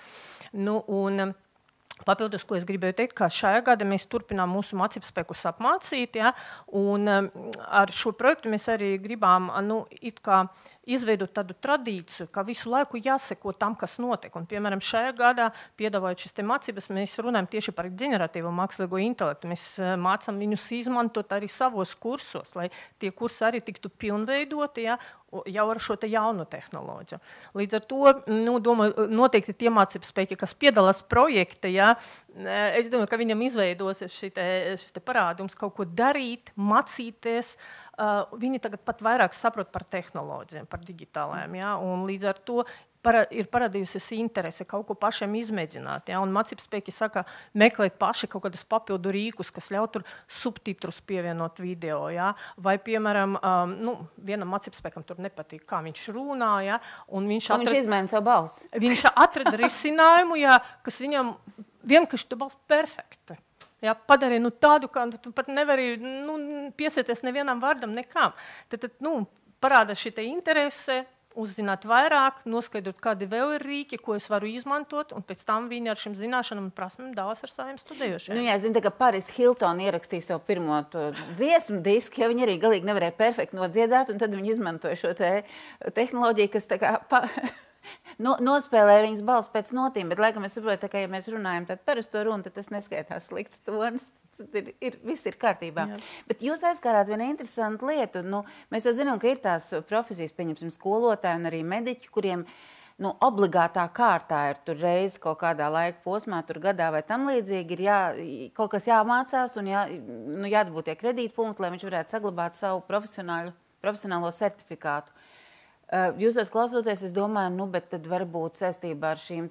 Un papildus, ko es gribēju teikt, ka šajā gada mēs turpinām mūsu mācību spēkus apmācīt, ja, un ar šo projektu mēs arī gribām, it kā izveidot tādu tradīciju, ka visu laiku jāseko tam, kas notiek. Un, piemēram, šajā gadā, piedāvājot šīs mācības, mēs runājam tieši par ģeneratīvo mākslīgo intelektu. Mēs mācām viņus izmantot arī savos kursos, lai tie kursi arī tiktu pilnveidoti, ja, jau ar šo jauno tehnoloģiju. Līdz ar to, domāju, noteikti tie mācības spēki, kas piedalās projekta, ja, es domāju, ka viņam izveidosies šis parādums kaut ko darīt, mācīties. Viņi tagad pat vairāk saprot par tehnoloģijām, par digitālajām. Ja, un līdz ar to ir parādījusies interese kaut ko pašiem izmēģināt. Ja, un mācību spēki saka, meklēt paši kaut kādus papildu rīkus, kas ļauj tur subtitrus pievienot video. Ja, vai, piemēram, vienam mācību spēkam tur nepatīk, kā viņš runā. Ja, un viņš izmaina savu balsi. Viņš atrada risinājumu, ja, kas viņam vienkārši tu balsi perfekta. Ja, padarīja tādu, ka tu pat nevari piesieties nevienam vārdam, nekām. Tad parāda šī interese, uzzināt vairāk, noskaidrot, kādi vēl ir rīki, ko es varu izmantot, un pēc tam viņi ar šiem zināšanām un prasmēm dalās ar saviem studējošiem. Jā, zinu, ka Paris Hilton ierakstīja savu pirmo dziesmu disku, ja viņi arī galīgi nevarēja perfekti nodziedāt, un tad viņi izmantoja šo tehnoloģiju, kas tā kā nospēlē viņas balss pēc notīm, bet laikam es saprotu, ka, ja mēs runājam tad parasto runu, tad tas neskaitās slikts tonis. Viss ir kārtībā. Jā. Bet jūs aizskārāt vienu interesantu lietu. Mēs jau zinām, ka ir tās profesijas, pieņemsim, skolotāji un arī mediķi, kuriem obligātā kārtā ir tur reizi kaut kādā laika posmā, tur gadā vai tam līdzīgi, ir kaut kas jāmācās un jādabūt tie kredītpunkti, lai viņš varētu saglabāt savu profesionālo certifikātu. Jūsos klausoties, es domāju, bet tad varbūt saistībā ar šīm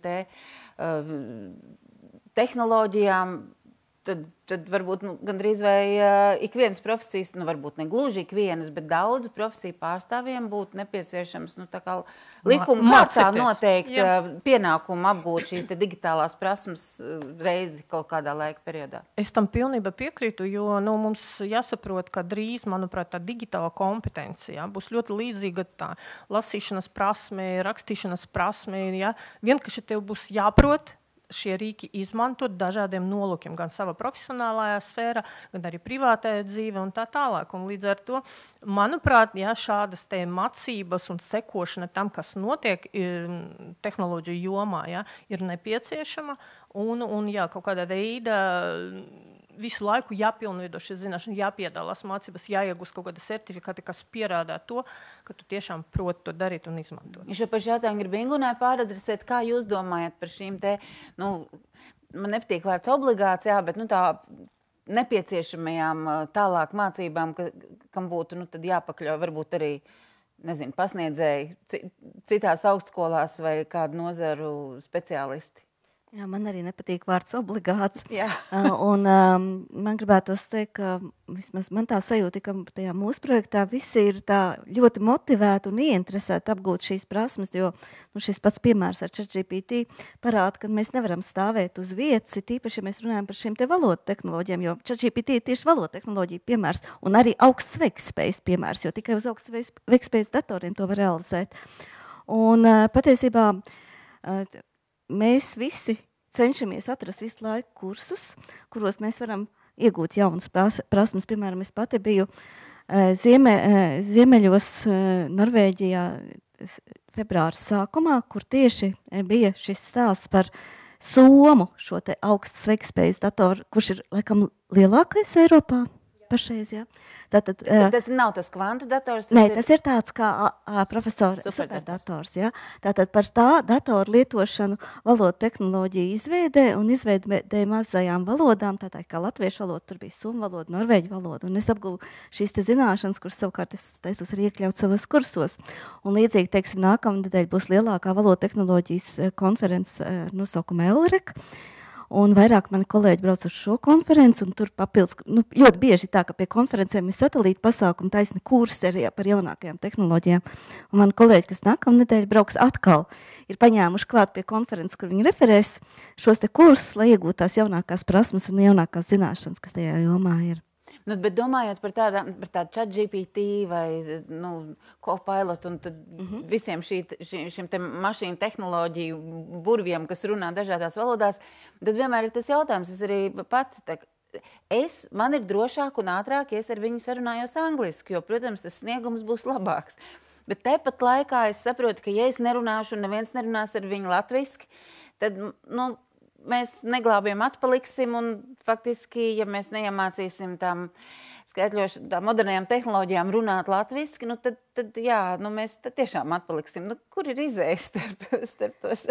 tehnoloģijām, tad varbūt gandrīz vai ikvienas profesijas, varbūt ne gluži ikvienas, bet daudzu profesiju pārstāvjiem būtu nepieciešams tā kā likuma kārtā noteikti pienākumu apgūt šīs digitālās prasmes reizi kaut kādā laika periodā. Es tam pilnībā piekrītu, jo mums jāsaprot, ka drīz, manuprāt, tā digitāla kompetencija būs ļoti līdzīga tā lasīšanas prasme, rakstīšanas prasme. Ja? Vienkārši tev būs jāprot šie rīki izmantot dažādiem nolūkiem, gan savā profesionālajā sfērā, gan arī privātajā dzīve un tā tālāk. Un līdz ar to, manuprāt, šādas mācības un sekošana tam, kas notiek tehnoloģiju jomā, ir nepieciešama un kaut kādā veidā visu laiku jāpilnveido šī zināšana, jāpiedalās mācības, jāiegūst kaut kāda certifikāti, kas pierādā to, ka tu tiešām proti to darīt un izmantot. Šo pašu jautājumu gribu Ingunai pāradresēt. Kā jūs domājat par šīm man nepatīk vārds obligācijā, bet tā nepieciešamajām tālāk mācībām, kam būtu tad jāpakļauj varbūt arī, pasniedzēji citās augstskolās vai kādu nozaru speciālisti? Jā, man arī nepatīk vārds obligāts. Jā. Un man gribētos teikt, ka vismaz man tā sajūta, ka tajā mūsu projektā visi ir tā ļoti motivēti un ieinteresēti apgūt šīs prasmes, jo šis pats piemērs ar ChatGPT parāda, ka mēs nevaram stāvēt uz vietas, tīpaši, ja mēs runājam par šīm te valodu tehnoloģijām, jo ChatGPT ir tieši valodu tehnoloģija piemērs un arī augsts veiktspējas piemērs, jo tikai uz augsts veiktspējas datoriem to var realizēt. Un patiesībā mēs visi cenšamies atrast visu laiku kursus, kuros mēs varam iegūt jaunas prasmes. Piemēram, es pati biju ziemeļos Norvēģijā februāra sākumā, kur tieši bija šis stāsts par Somu, šo te augstas veiktspējas datoru, kurš ir, laikam, lielākais Eiropā. Pašreiz, jā. Tātad, tas nav tas kvantu dators? Tas ir tāds kā profesora superdators. Jā. Tātad par tā datoru lietošanu valodu tehnoloģiju izveidē un izveidē mazajām valodām, tātad kā latviešu valoda, tur bija somu valoda, norvēģu valoda. Un es apguvu šīs te zināšanas, kuras savukārt es taisos arī iekļaut savos kursos. Un līdzīgi, teiksim, nākamnedēļ būs lielākā valodu tehnoloģijas konferences nosaukuma ELREK. Un vairāk mani kolēģi brauc uz šo konferenci, un tur papildus, ļoti bieži tā, ka pie konferencēm ir satelīta pasākumi, taisni kursi arī par jaunākajām tehnoloģijām. Un mani kolēģi, kas nākamnedēļ brauks atkal, ir paņēmuši klāt pie konferences, kur viņi referēs šos te kursus, lai iegūtu tās jaunākās prasmes un jaunākās zināšanas, kas tajā jomā ir. Bet domājot par tādu ChatGPT vai Copilot un tad visiem šim te mašīnu tehnoloģiju burviem, kas runā dažādās valodās, tad vienmēr ir tas jautājums, es arī pati, man ir drošāk un ātrāk, ja es ar viņu sarunājos angliski, jo, protams, tas sniegums būs labāks. Bet tepat laikā es saprotu, ka ja es nerunāšu un neviens nerunās ar viņu latviski, tad, mēs neglābiem atpaliksim un faktiski, ja mēs neiemācīsim tām modernajām tehnoloģijām runāt latviski, tad jā, mēs tad tiešām atpaliksim. Kur ir izējas starp tos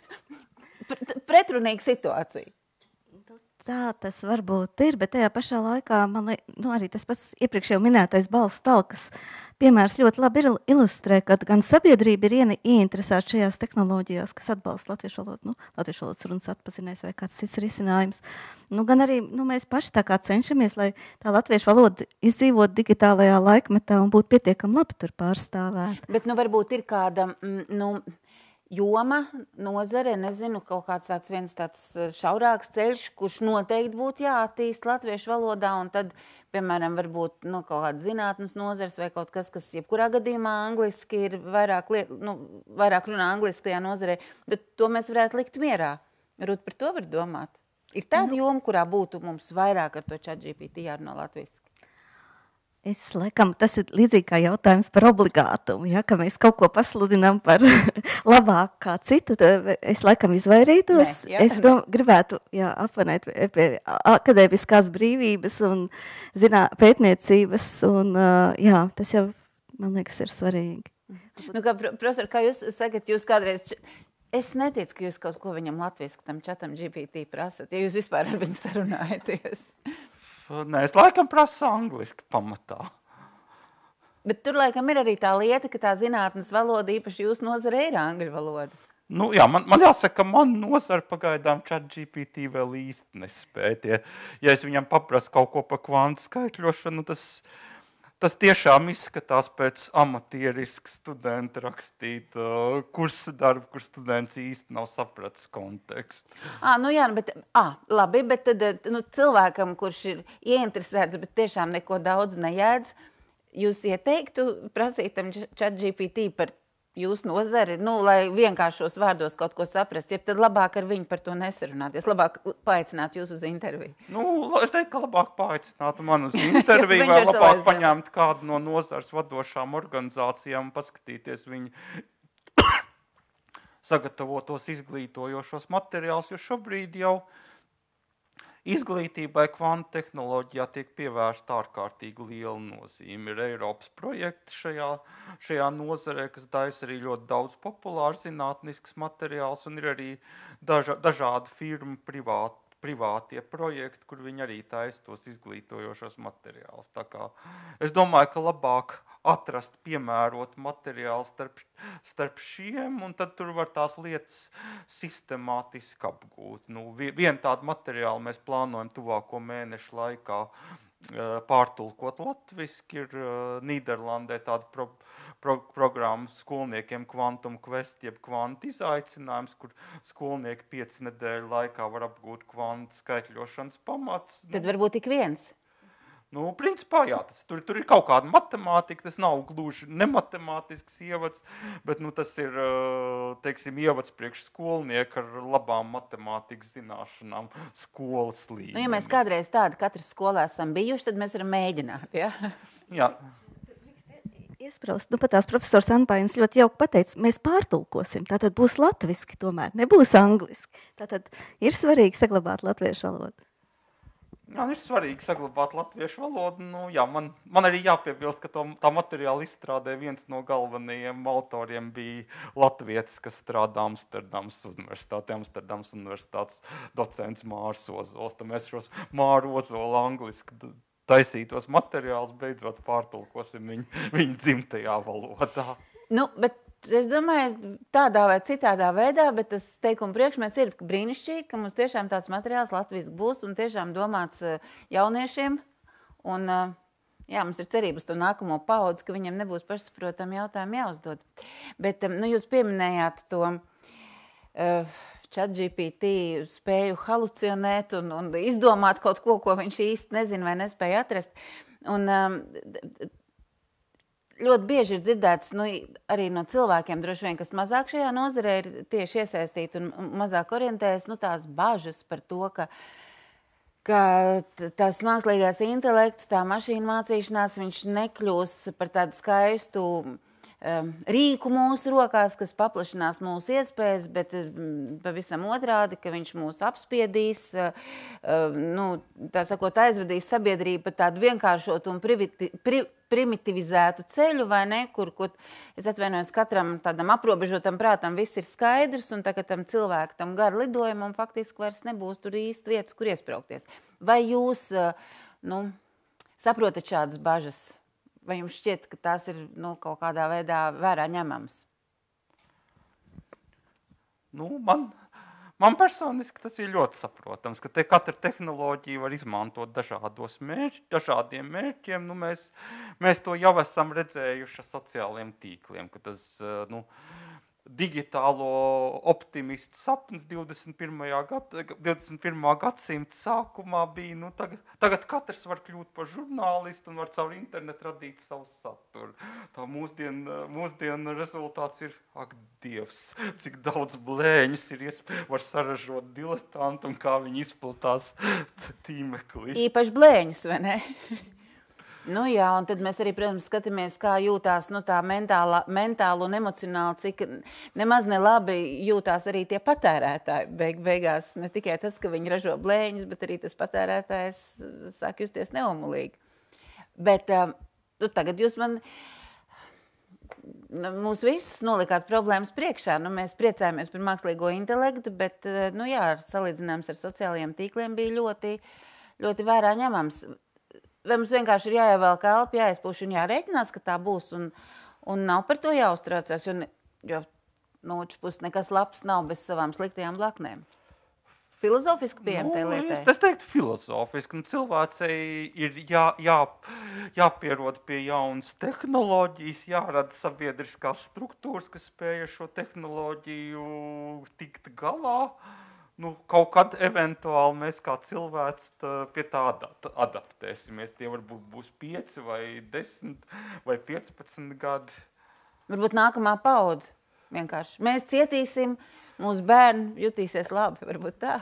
pretrunīgu situāciju? Tā tas varbūt ir, bet tajā pašā laikā man arī tas pats iepriekšējo minētais balss talkas piemērs ļoti labi ilustrē, ka gan sabiedrība ir ieinteresēta šajās tehnoloģijās, kas atbalsta latviešu valodu, latviešu valodas runas atpazinējs vai kāds cits risinājums. Gan arī mēs paši tā kā cenšamies, lai tā latviešu valoda izdzīvot digitālajā laikmetā un būtu pietiekami labi tur pārstāvēt. Bet varbūt ir kāda, joma, nozare, nezinu, kaut kāds tāds šaurāks ceļš, kurš noteikti būtu jāattīst latviešu valodā, un tad, piemēram, varbūt kaut kāda zinātnes nozars vai kaut kas, kas jebkurā gadījumā angliski ir vairāk runā angliski tajā nozarē, tad to mēs varētu likt mierā. Rūt, par to var domāt. Ir tāda joma, kurā būtu mums vairāk ar to ChatGPT jārunā latviski? Tas ir līdzīgi kā jautājums par obligātumu, ja, ka mēs kaut ko pasludinām par labāk kā citu, es laikam izvairītos. Es gribētu apvanēt pie akadēmiskās brīvības un pētniecības, un tas jau, man liekas, ir svarīgi. Profesor, kā jūs sakat, jūs kādreiz... Es neticu, ka jūs kaut ko viņam latviski tam chatam GPT prasat, ja jūs vispār ar viņu sarunājaties. Nē, es laikam prasu angliski pamatā. Bet tur laikam ir arī tā lieta, ka tā zinātnes valoda, īpaši jūs nozare, ir angļu valoda. Jā, man jāsaka, ka man nozara pagaidām ChatGPT vēl īsti nespēja. Ja es viņam paprasu kaut ko par kvantu skaitļošanu, tas tiešām izskatās pēc amatieriska studenta rakstīt kursa darbu, kur students īsti nav sapratis kontekstu. Labi, bet tad cilvēkam, kurš ir ieinteresēts, bet tiešām neko daudz nejēdz, jūs ieteiktu prasīt tam ChatGPT par jūsu nozari, lai vienkāršos vārdos kaut ko saprast, ja tad labāk ar viņu par to nesarunāties, labāk paaicināt jūs uz interviju? Es teiktu, ka labāk paaicinātu man uz interviju, vai labāk paņemt kādu no nozares vadošām organizācijām un paskatīties viņu sagatavotos izglītojošos materiālus, jo šobrīd jau izglītībai kvantu tehnoloģijā tiek pievērsta ārkārtīgi liela nozīme. Ir Eiropas projekti šajā nozarē, kas taisa arī ļoti daudz populāru zinātnisks materiāls, un ir arī dažādi firmu privātie projekti, kur viņi arī taisa tos izglītojošos materiālus. Tā kā es domāju, ka labāk atrast piemērot materiālu starp šiem, un tad tur var tās lietas sistemātiski apgūt. Nu, vienu tādu materiālu mēs plānojam tuvāko mēnešu laikā pārtulkot latviski. Ir Nīderlandē tāda programma skolniekiem Quantum Quest, jeb kvantu izaicinājums, kur skolnieki 5 nedēļu laikā var apgūt kvantu skaitļošanas pamats. Tad varbūt tik viens. Nu, principā, jā, tur ir kaut kāda matemātika, tas nav gluži nematemātisks ievads, bet tas ir, teiksim, ievads priekš skolnieku ar labām matemātikas zināšanām skolas līmenī. Nu, ja mēs kādreiz tādi katras skolā esam bijuši, tad mēs varam mēģināt, ja? Jā. Iespraust, pat tās profesors Anpainis ļoti jauki pateica, mēs pārtulkosim, tātad būs latviski tomēr, nebūs angliski. Tātad ir svarīgi saglabāt latviešu valodu. Jā, ir svarīgi saglabāt latviešu valodu. Nu, jā, man arī jāpiebilst, ka tā materiāla izstrādē viens no galvenajiem autoriem bija latvietis, kas strādā Amsterdamas universitātes docents Mārs Ozols. Tad mēs šos Māru Ozolu angliski taisītos materiālus beidzot pārtulkosim viņu dzimtajā valodā. Nu, bet es domāju, tādā vai citādā veidā, bet tas teikuma priekšmets ir brīnišķīgi, ka mums tiešām tāds materiāls latviski būs un tiešām domāts jauniešiem. Un, jā, mums ir cerība uz to nākamo paudzi, ka viņiem nebūs pašsaprotami jautājumi jāuzdod. Bet jūs pieminējāt to ChatGPT spēju halucinēt un izdomāt kaut ko viņš īsti nezina vai nespēja atrast. Un ļoti bieži ir dzirdēts arī no cilvēkiem, droši vien, kas mazāk šajā nozarē ir tieši iesaistīti un mazāk orientējas, tās bažas par to, ka tās mākslīgās intelekts, tā mašīna mācīšanās, viņš nekļūs par tādu skaistu rīku mūsu rokās, kas paplašinās mūsu iespējas, bet pavisam otrādi, ka viņš mūs apspiedīs, tā sakot, aizvedīs sabiedrību par tādu vienkāršotu un primitivizētu ceļu, vai ne, kur, es atvainojos, katram tādam aprobežotam prātam viss ir skaidrs, un tagad tam cilvēkam gar lidojumam faktiski vairs nebūs tur īsti vietas, kur iespraukties. Vai jūs, saprotat šādas bažas? Vai jums šķiet, ka tās ir kaut kādā veidā vērā ņemamas? Man personiski tas ir ļoti saprotams, ka katra tehnoloģija var izmantot dažādiem mērķiem. Mēs to jau esam redzējuši ar sociāliem tīkliem, ka tas digitālo optimistu sapnis 21. gadsimta sākumā bija, tagad katrs var kļūt par žurnālistu un var caur internetu radīt savu saturu. Tā mūsdienu rezultāts ir, ak, Dievs, cik daudz blēņas var saražot diletantu un kā viņi izplatās tīmeklī. Īpaši blēņas, vai ne? Jā, un tad mēs arī, protams, skatāmies, kā jūtās tā mentāli un emocionāli, cik nemaz nelabi jūtās arī tie patērētāji. Beigās ne tikai tas, ka viņi ražo blēņas, bet arī tas patērētājs sāk justies neumulīgi. Bet tagad jūs mūs visus nolikāt problēmas priekšā. Mēs priecājamies par mākslīgo intelektu, bet, salīdzinājums ar sociālajiem tīkliem bija ļoti, ļoti vērā ņemams. Vai mums vienkārši ir jāievēl kalpi, jāizpūš un jārēķinās, ka tā būs, un nav par to jāuztraucās, jo no otras puses nekas labs nav bez savām sliktajām blaknēm. Filozofiski pieejam tai lietai? Es teiktu filozofiski. Cilvēcei ir jāpierod pie jaunas tehnoloģijas, jārada sabiedriskās struktūras, kas spēja šo tehnoloģiju tikt galā. Kaut kad eventuāli mēs kā cilvēks pie tā adaptēsimies. Tie varbūt būs 5 vai 10 vai 15 gadi. Varbūt nākamā paudze vienkārši. Mēs cietīsim, mūsu bērni jutīsies labi, varbūt tā.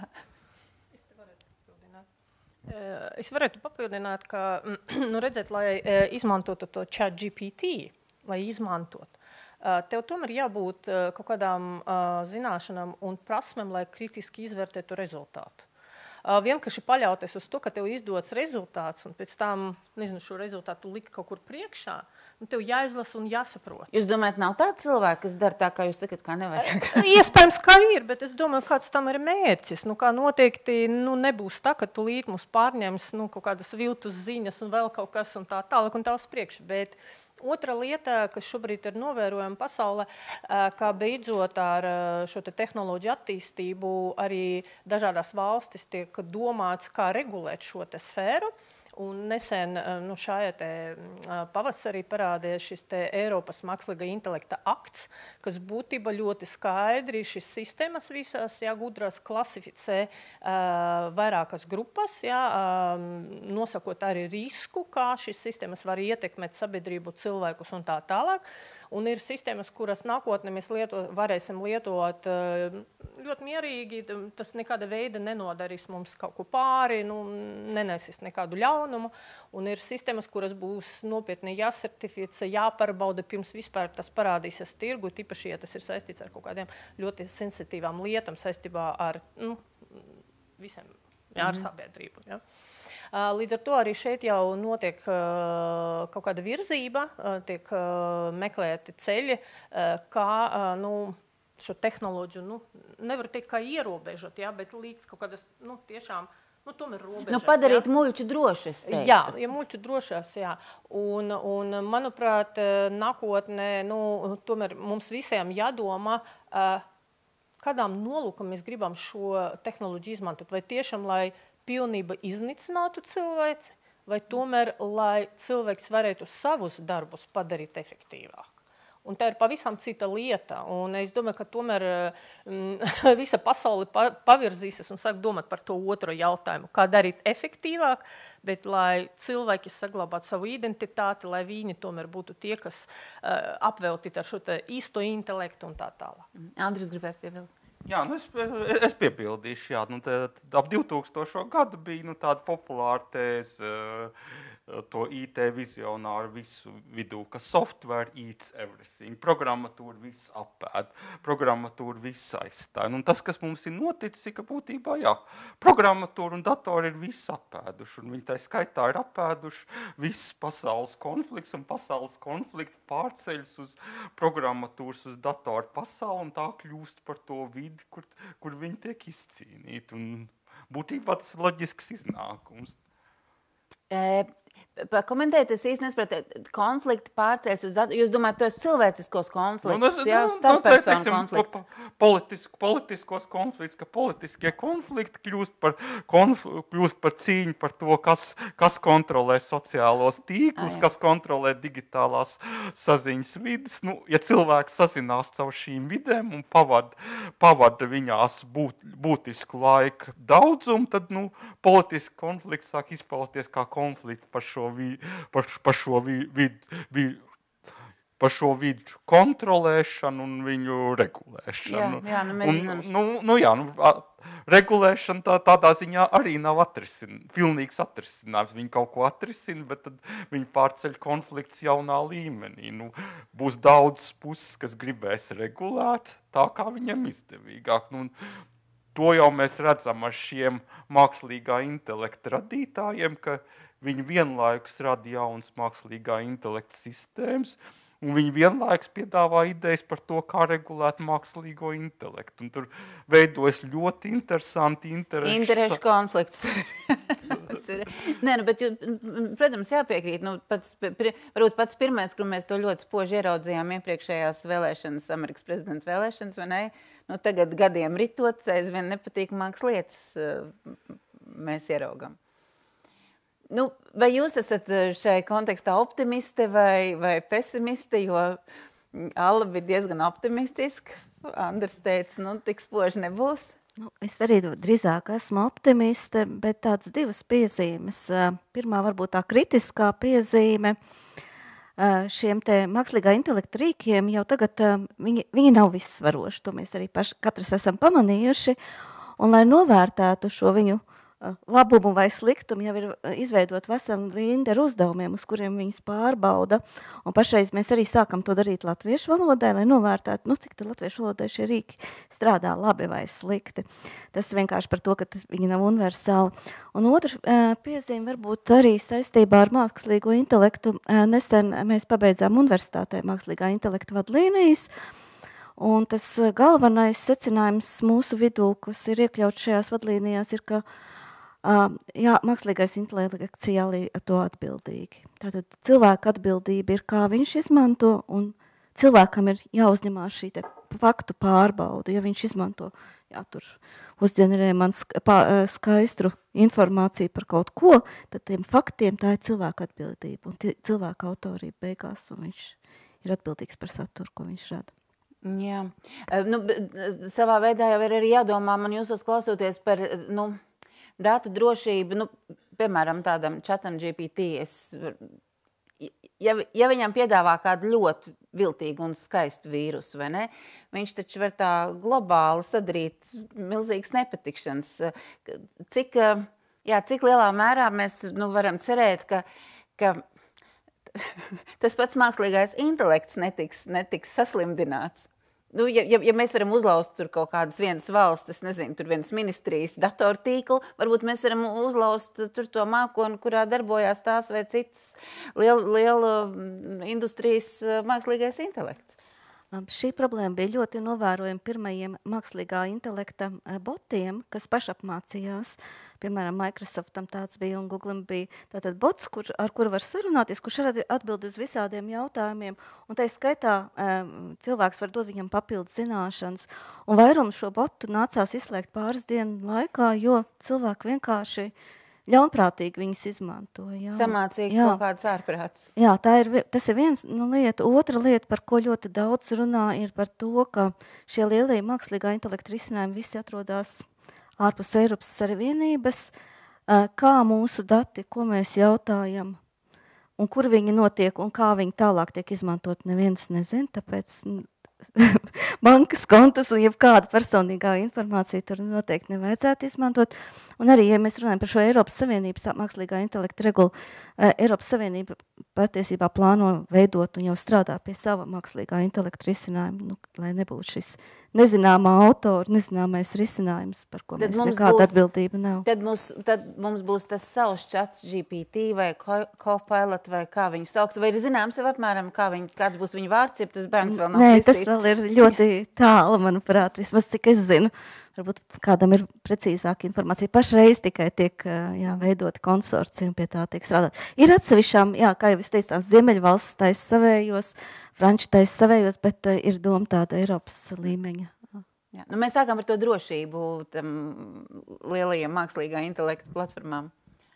Es varētu papildināt, ka, redzēt, lai izmantotu to ChatGPT, lai izmantotu. Tev tomēr jābūt kaut kādām zināšanām un prasmēm, lai kritiski izvērtētu rezultātu. vienkārši paļauties uz to, ka tev izdodas rezultāts, un pēc tam, šo rezultātu likt kaut kur priekšā, un tev jāizlasa un jāsaprot. Jūs domājat, nav tāda cilvēka, kas dara tā, kā jūs sakat, kā nevajag? Iespējams, kā ir, bet es domāju, kāds tam ir mērķis. Kā noteikti nebūs tā, ka tu līdz mums pārņems kaut kādas viltus ziņas un vēl kaut kas un tā tālāk un tā uz priekšu. Bet otra lieta, kas šobrīd ir novērojama pasaulē, kā beidzot ar šo tehnoloģiju attīstību arī dažādās valstis tiek domāts, kā regulēt šo sfēru. Un nesen šajā pavasarī parādījās šis Eiropas mākslīgā intelekta akts, kas būtībā ļoti skaidri šīs sistēmas visās gudrās klasificē vairākas grupas, nosakot arī risku, kā šīs sistēmas var ietekmēt sabiedrību, cilvēkus un tā tālāk. Un ir sistēmas, kuras nākotnē mēs varēsim lietot ļoti mierīgi, tas nekāda veida nenodarīs mums kaut ko pāri, nenesīs nekādu ļaunumu. Un ir sistēmas, kuras būs nopietni jāsertificē, jāpārbauda, pirms vispār tas parādīsies tirgu, tīpaši, ja tas ir saistīts ar kaut kādiem ļoti sensitīvām lietām saistībā ar visiem, ar sabiedrību. Ja. Līdz ar to arī šeit jau notiek kaut kāda virzība, tiek meklēti ceļi, kā šo tehnoloģiju, nevaru teikt, kā ierobežot, bet likt kaut kādas, tiešām, tomēr robežas. Padarīt muļķu drošas. Jā, muļķu drošas, jā. Un manuprāt, nākotnē, tomēr mums visiem jādomā, kādām nolūkam mēs gribam šo tehnoloģiju izmantot. Vai tiešām, lai pilnībā iznīcinātu cilvēci, vai tomēr, lai cilvēks varētu savus darbus padarīt efektīvāk. Un tā ir pavisam cita lieta. Un es domāju, ka tomēr visa pasaule pavirzīsies un sāk domāt par to otro jautājumu, kā darīt efektīvāk, bet lai cilvēki saglabātu savu identitāti, lai viņi tomēr būtu tie, kas apveltīti ar šo īsto intelektu un tā tālāk. Andris gribēja piebilst. Jā, es piebildīšu, ap 2000. gadu bija tāda populāra tēze, to IT vizionāru visu vidū, ka software eats everything, programmatūra visu apēd, programmatūra visu aizstāja. Un tas, kas mums ir noticis, ka būtībā, programmatūra un datori ir visu apēduši, un viņi tā skaitā ir apēduši viss pasaules konflikts, un pasaules konflikti pārceļas uz programmatūras, uz datoru pasauli, un tā kļūst par to vidi, kur viņi tiek izcīnīti. Un būtībā tas ir loģisks iznākums. Komentēt, es īsti nesapratu, konflikti pārcēs uz datu. Jūs domājat, tos cilvēciskos konfliktus, starppersonu konfliktus? Politiskos konfliktus, ka politiskie konflikti kļūst par cīņu par to, kas kontrolē sociālos tīklus, kas kontrolē digitālās saziņas vidas. Ja cilvēks sazinās caur šīm vidēm un pavada viņās būtisku laiku daudzumu, tad politiski konflikts sāk izpausties kā konflikti par šo vidu kontrolēšanu un viņu regulēšanu. Regulēšana tādā ziņā arī nav pilnīgs atrisinājums. Viņi kaut ko atrisina, bet tad viņi pārceļ konflikts jaunā līmenī. Būs daudz puses, kas gribēs regulēt tā, kā viņam izdevīgāk. To jau mēs redzam ar šiem mākslīgā intelekta radītājiem, ka viņi vienlaikus rada jaunas mākslīgā intelekta sistēmas, un viņi vienlaikus piedāvā idejas par to, kā regulēt mākslīgo intelektu. Un tur veidojas ļoti interesanti interešu konflikts. Bet, protams, jāpiekrīt. Varbūt pats pirmais, kur mēs to ļoti spoži ieraudzījām iepriekšējās vēlēšanas, Amerikas prezidenta vēlēšanas, vai ne? Tagad gadiem ritot, aizvien nepatīkamākas lietas mēs ieraugam. Vai jūs esat šai kontekstā optimiste vai pesimiste, jo Alla bija diezgan optimistiska. Andris teica, tik spoži nebūs. Es arī drīzāk esmu optimiste, bet tādas divas piezīmes. Pirmā varbūt tā kritiskā piezīme. Šiem te mākslīgā intelekta rīkiem jau tagad viņi nav vissvaroši. To mēs arī katrs esam pamanījuši. Un lai novērtētu šo viņu labumu vai sliktumu, jau ir izveidot veselu rindu ar uzdevumiem, uz kuriem viņas pārbauda. Un pašreiz mēs arī sākam to darīt latviešu valodai, lai novērtētu, cik tad latviešu valodai šie rīki strādā labi vai slikti. Tas vienkārši par to, ka viņi nav universāli. Un otra piezīme varbūt arī saistībā ar mākslīgo intelektu. Nesen mēs pabeidzām universitātē mākslīgā intelekta vadlīnijas. Un tas galvenais secinājums mūsu vidū, kas ir iekļauts šajās vadlīnijās, ir, ka mākslīgais intelekts jālī to atbildīgi. Tātad cilvēka atbildība ir, kā viņš izmanto, un cilvēkam ir jāuzņemās šī faktu pārbauda. Ja viņš izmanto, tur uzģenerē man skaistru informāciju par kaut ko, tad tiem faktiem tā ir cilvēka atbildība. Un cilvēka autorība beigās, un viņš ir atbildīgs par saturu, ko viņš rada. Jā. Savā veidā jau ir arī jādomā, man jūsos klausoties par datu drošību, piemēram, tādam chatam GPT. Ja viņam piedāvā kādu ļoti viltīgu un skaistu vīrusu, vai ne? Viņš taču var tā globāli sadarīt milzīgas nepatikšanas. Cik lielā mērā mēs varam cerēt, ka tas pats mākslīgais intelekts netiks saslimdināts. Ja mēs varam uzlauzt tur kaut kādas vienas valsts, nezinu, tur vienas ministrijas datortīklu, varbūt mēs varam uzlauzt tur to mākoni, kurā darbojās tās vai citas liela industrijas mākslīgais intelekts. Šī problēma bija ļoti novērojama pirmajiem mākslīgā intelekta botiem, kas pašapmācījās. Piemēram, Microsoftam tāds bija un Googlam bija tātad bots, ar kuru var sarunāties, kurš atbild uz visādiem jautājumiem. Un tā skaitā cilvēks var dot viņam papildus zināšanas. Un vairums šo botu nācās izslēgt pāris dienu laikā, jo cilvēki vienkārši ļaunprātīgi viņus izmanto. Samācīgi kaut kāds ārprāts. Jā, tas ir viens lieta. Otra lieta, par ko ļoti daudz runā, ir par to, ka šie lielie mākslīgā intelekta risinājumi visi atrodas ārpus Eiropas Savienības. Kā mūsu dati, ko mēs jautājam, un kur viņi notiek, un kā viņi tālāk tiek izmantot, neviens nezin, tāpēc bankas kontas un jebkāda personīgā informācija tur noteikti nevajadzētu izmantot. Un arī, ja mēs runājam par šo Eiropas Savienības mākslīgā intelekta regulu, Eiropas Savienība patiesībā plāno veidot un jau strādā pie sava mākslīgā intelekta risinājuma, lai nebūtu šis nezināmā autora, nezināmais risinājums, par ko mēs nekāda atbildība nav. Tad mums būs tas savs chats GPT vai Copilot vai kā viņu sauks, vai ir zināms jau apmēram, kāds būs viņa vārds, ja tas bērns vēl nav iztīts? Nē, tas vēl ir ļoti tālu, manuprāt, vismaz cik es zinu. Varbūt kādam ir precīzāka informācija. Pašreiz tikai tiek veidoti konsorcija un pie tā tiek strādāt. Ir atsevišķām, kā jau es teicu, Ziemeļvalsts taisa savējos, Franči taisa savējos, bet ir doma tāda Eiropas līmeņa. Jā. Mēs sākam par to drošību tam lielajiem mākslīgā intelekta platformām.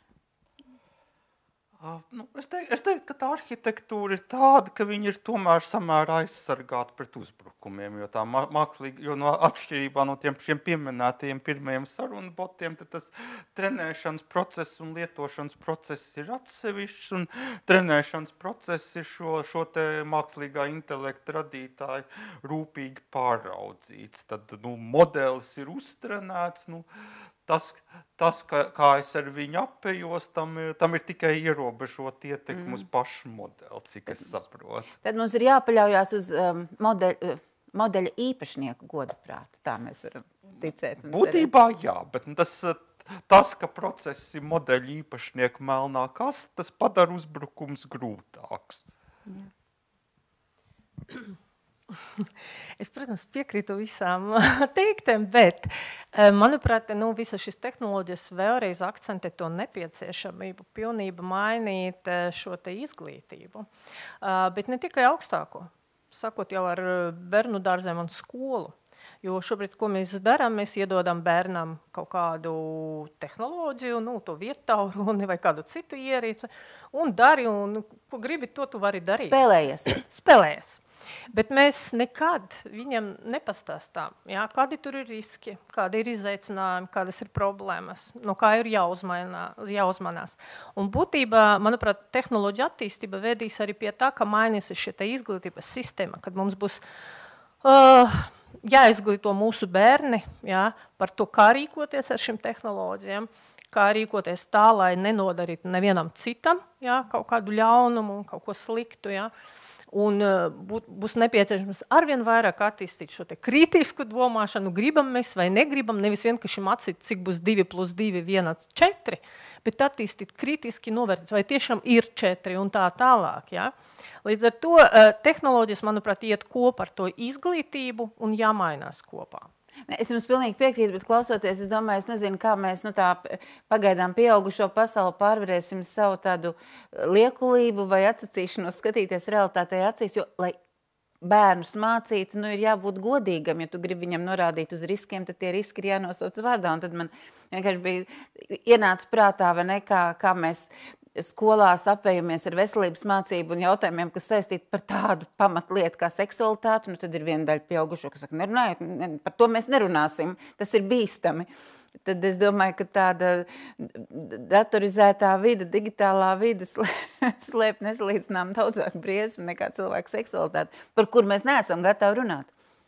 Es teiktu, ka tā arhitektūra ir tāda, ka viņi ir tomēr samērā aizsargāti pret uzbrukumiem, jo tā mākslīgi, jo atšķirībā no šiem pieminētajiem pirmajiem sarunu botiem, tad tas trenēšanas process un lietošanas process ir atsevišķs, un trenēšanas process ir šo te mākslīgā intelekta radītāju rūpīgi pāraudzīts. Tad, modelis ir uztrenēts, Tas, kā es ar viņu apējos, tam ir tikai ierobežot ietekmi uz pašu modeli, cik es saprotu. Tad mums ir jāpaļaujās uz modeļa īpašnieku godaprātu. Tā mēs varam ticēt. Būtībā jā, bet tas, ka process ir modeļa īpašnieku melnā kaste, tas padara uzbrukums grūtāks. Jā. Es, protams, piekrītu visām teiktēm, bet, manuprāt, visas šīs tehnoloģijas vēlreiz akcentē to nepieciešamību pilnībā mainīt šo te izglītību. Bet ne tikai augstāko, sakot jau ar bērnu dārzēm un skolu. Jo šobrīd, ko mēs darām, mēs iedodam bērnam kaut kādu tehnoloģiju, to vietālu vai kādu citu ierīci, un dari, un ko gribi, to tu vari darīt. Spēlējies. Bet mēs nekad viņam nepastāstām, kādi tur ir riski, kādi ir izaicinājumi, kādas ir problēmas, no kā ir jāuzmanās. Un būtībā, manuprāt, tehnoloģija attīstība vedīs arī pie tā, ka mainīsies šī izglītības sistēma, kad mums būs jāizglīto mūsu bērni par to, kā rīkoties ar šīm tehnoloģijām, kā rīkoties tā, lai nenodarītu nevienam citam, jā, kaut kādu ļaunumu un kaut ko sliktu, jā. Un būs nepieciešams arvien vairāk attīstīt šo te kritisku domāšanu, gribam mēs vai negribam, nevis vienkārši mācīt, cik būs 2 + 2 = 4, bet attīstīt kritiski novērtēt, vai tiešām ir 4 un tā tālāk. Ja? Līdz ar to tehnoloģijas, manuprāt, iet kopā ar to izglītību un jāmainās kopā. Es jums pilnīgi piekrītu, bet klausoties, es domāju, es nezinu, kā mēs tā pagaidām pieaugušo pasauli pārvarēsim savu tādu liekulību vai atsacīšanos skatīties realitātei acīs, jo, lai bērnus mācītu, ir jābūt godīgam, ja tu gribi viņam norādīt uz riskiem, tad tie riski ir jānosauc vārdā, un tad man vienkārši bija ienāca prātā, vai ne, kā mēs skolās apējamies ar veselības mācību un jautājumiem, kas saistīti par tādu pamatlietu kā seksualitāti, tad ir viena daļa pieaugušo, kas saka, nerunājiet, par to mēs nerunāsim, tas ir bīstami. Tad es domāju, ka tāda datorizētā vide, digitālā vide slēp nesalīdzinām daudzāk briesmu nekā cilvēku seksualitāti, par kur mēs neesam gatavi runāt.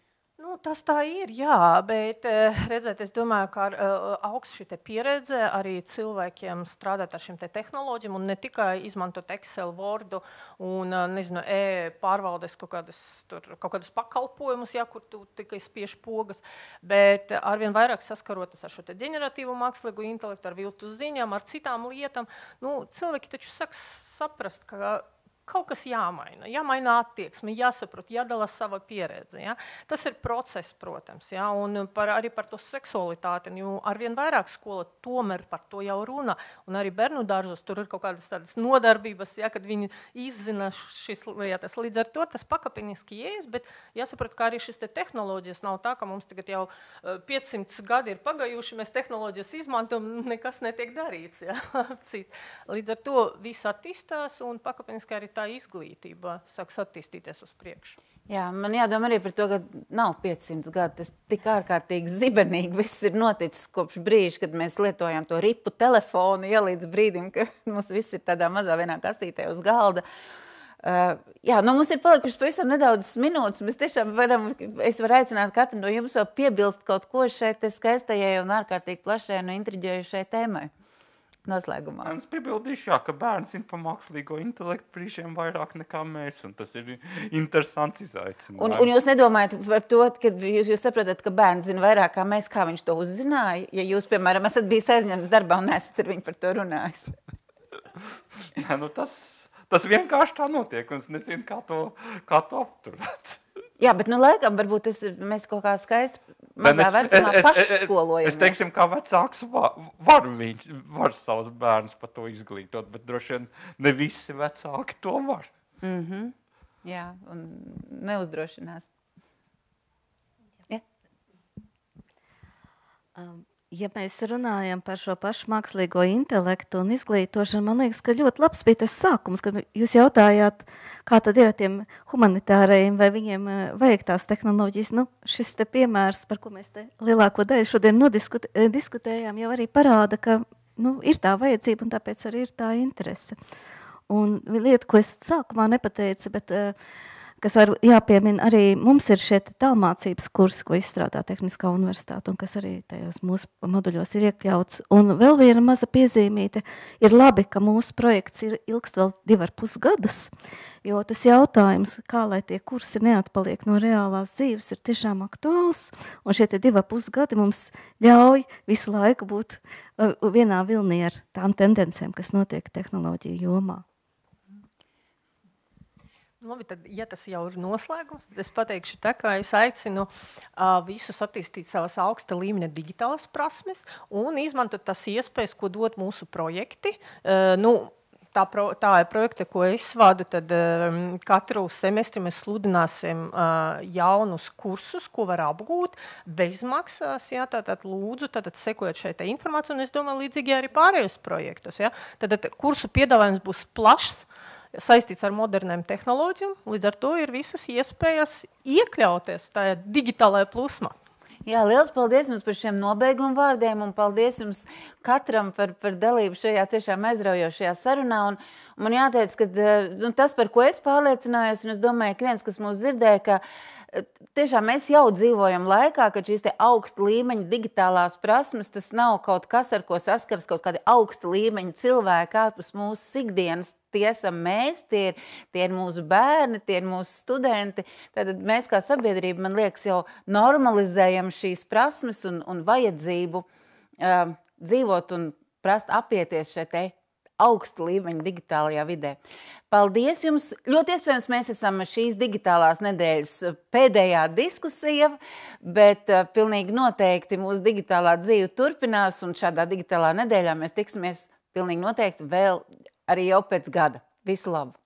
Tas tā ir, jā, bet redzēt, es domāju, ka augsts šī pieredze arī cilvēkiem strādāt ar šīm tehnoloģijām un ne tikai izmantot Excel, Wordu un, nezinu, pārvaldes kaut kādus pakalpojumus, ja, kur tu tikai spiež pogas, bet arvien vairāk saskaroties ar šo ģeneratīvu mākslīgo intelektu, ar viltus ziņām, ar citām lietām, cilvēki taču sāks saprast, ka kaut kas jāmaina attieksme, jāsaprot, jādala sava pieredze. Ja? Tas ir process, protams, ja? Un arī par to seksualitāti, jo arvien vairāk skola tomēr par to jau runā, un arī bērnu dārzos tur ir kaut kādas tādas nodarbības, ja, kad viņi izzina šīs lietas. Līdz ar to tas pakāpeniski ies, bet jāsaprot, ka arī šis tehnoloģijas nav tā, ka mums tagad jau 500 gadi ir pagājuši, mēs tehnoloģijas izmantojam, nekas netiek darīts. Ja? Līdz ar to viss attīstās, un pakāpeniski arī tā izglītība sāks attīstīties uz priekšu. Jā, man jādomā arī par to, ka nav 500 gadu. Tas tik ārkārtīgi zibenīgi viss ir noticis kopš brīža, kad mēs lietojam to ripu telefonu, ja līdz brīdim, ka mums viss ir tādā mazā vienā kastītē uz galda. Mums ir palikušas pavisam nedaudz minūtes. Mēs tiešām es varu aicināt katru no jums vēl piebilst kaut ko šai skaistajai un ārkārtīgi plašai un intriģējušai tēmai. Noslēgumā. Es piebildīšu, ka bērni zina par mākslīgo intelektu brīžiem vairāk nekā mēs, un tas ir interesants izaicinājums. Un jūs nedomājat par to, kad jūs saprotat, ka bērni zina vairāk kā mēs, kā viņš to uzzināja, ja jūs, piemēram, esat bijis aizņemts darbā un nesat ar viņu par to runājis? Tas vienkārši tā notiek, un es nezinu, kā to apturēt. Jā, bet laikam varbūt mēs kaut kā skaisti mazā vecumā pašskolojam. Es teiksim, kā vecāks var savus bērnus par to izglītot, bet droši vien ne visi vecāki to var. Jā, un neuzdrošinās. Ja? Ja mēs runājam par šo pašu mākslīgo intelektu un izglītošanu, man liekas, ka ļoti labs bija tas sākums, kad jūs jautājāt, kā tad ir ar tiem humanitārajiem, vai viņiem vajag tās tehnoloģijas. Šis te piemērs, par ko mēs te lielāko daļu šodien diskutējām, jau arī parāda, ka ir tā vajadzība un tāpēc arī ir tā interese. Un lieta, ko es sākumā nepateicu, bet kas jāpiemina, arī mums ir šie tālmācības kursi, ko izstrādā Tehniskā universitāte un kas arī tajos mūsu moduļos ir iekļauts. Un vēl viena maza piezīmīte, ir labi, ka mūsu projekts ilgst vēl 2,5 gadus, jo tas jautājums, kā lai tie kursi neatpaliek no reālās dzīves, ir tiešām aktuāls, un šie 2,5 gadi mums ļauj visu laiku būt vienā vilnī ar tām tendencēm, kas notiek tehnoloģiju jomā. Labi, tad, ja tas jau ir noslēgums, tad es pateikšu tā, ka es aicinu visus attīstīt savas augsta līmeņa digitālas prasmes un izmantot tas iespējas, ko dod mūsu projekti. Tā ir projekta, ko es vadu, tad katru semestri mēs sludināsim jaunus kursus, ko var apgūt bezmaksās, ja, tātad lūdzu, sekojot šai informāciju, un es domāju, līdzīgi arī pārējos projektus. Ja. Tad kursu piedāvājums būs plašs, saistīts ar moderniem tehnoloģijām, līdz ar to ir visas iespējas iekļauties tajā digitālajā plūsmā. Jā, liels paldies jums par šiem nobeigumu vārdiem un paldies jums katram par dalību šajā tiešām aizraujošajā sarunā. Un man jāteic, ka tas, par ko es pārliecinājos, un es domāju, ka viens, kas mūs dzirdēja, ka tiešām mēs jau dzīvojam laikā, kad šīs te augsta līmeņa digitālās prasmes, tas nav kaut kas, ar ko saskaras kaut kādi augsta līmeņa cilvēki ārpus mūsu ikdienas. Tie esam mēs, tie ir mūsu bērni, tie ir mūsu studenti. Tātad mēs kā sabiedrība, man liekas, jau normalizējam šīs prasmes un vajadzību dzīvot un prast apieties šeit te augsta līmeņa digitālajā vidē. Paldies jums! Ļoti iespējams, mēs esam šīs digitālās nedēļas pēdējā diskusija, bet pilnīgi noteikti mūsu digitālā dzīve turpinās, un šādā digitālā nedēļā mēs tiksimies pilnīgi noteikti vēl arī jau pēc gada. Visu labu!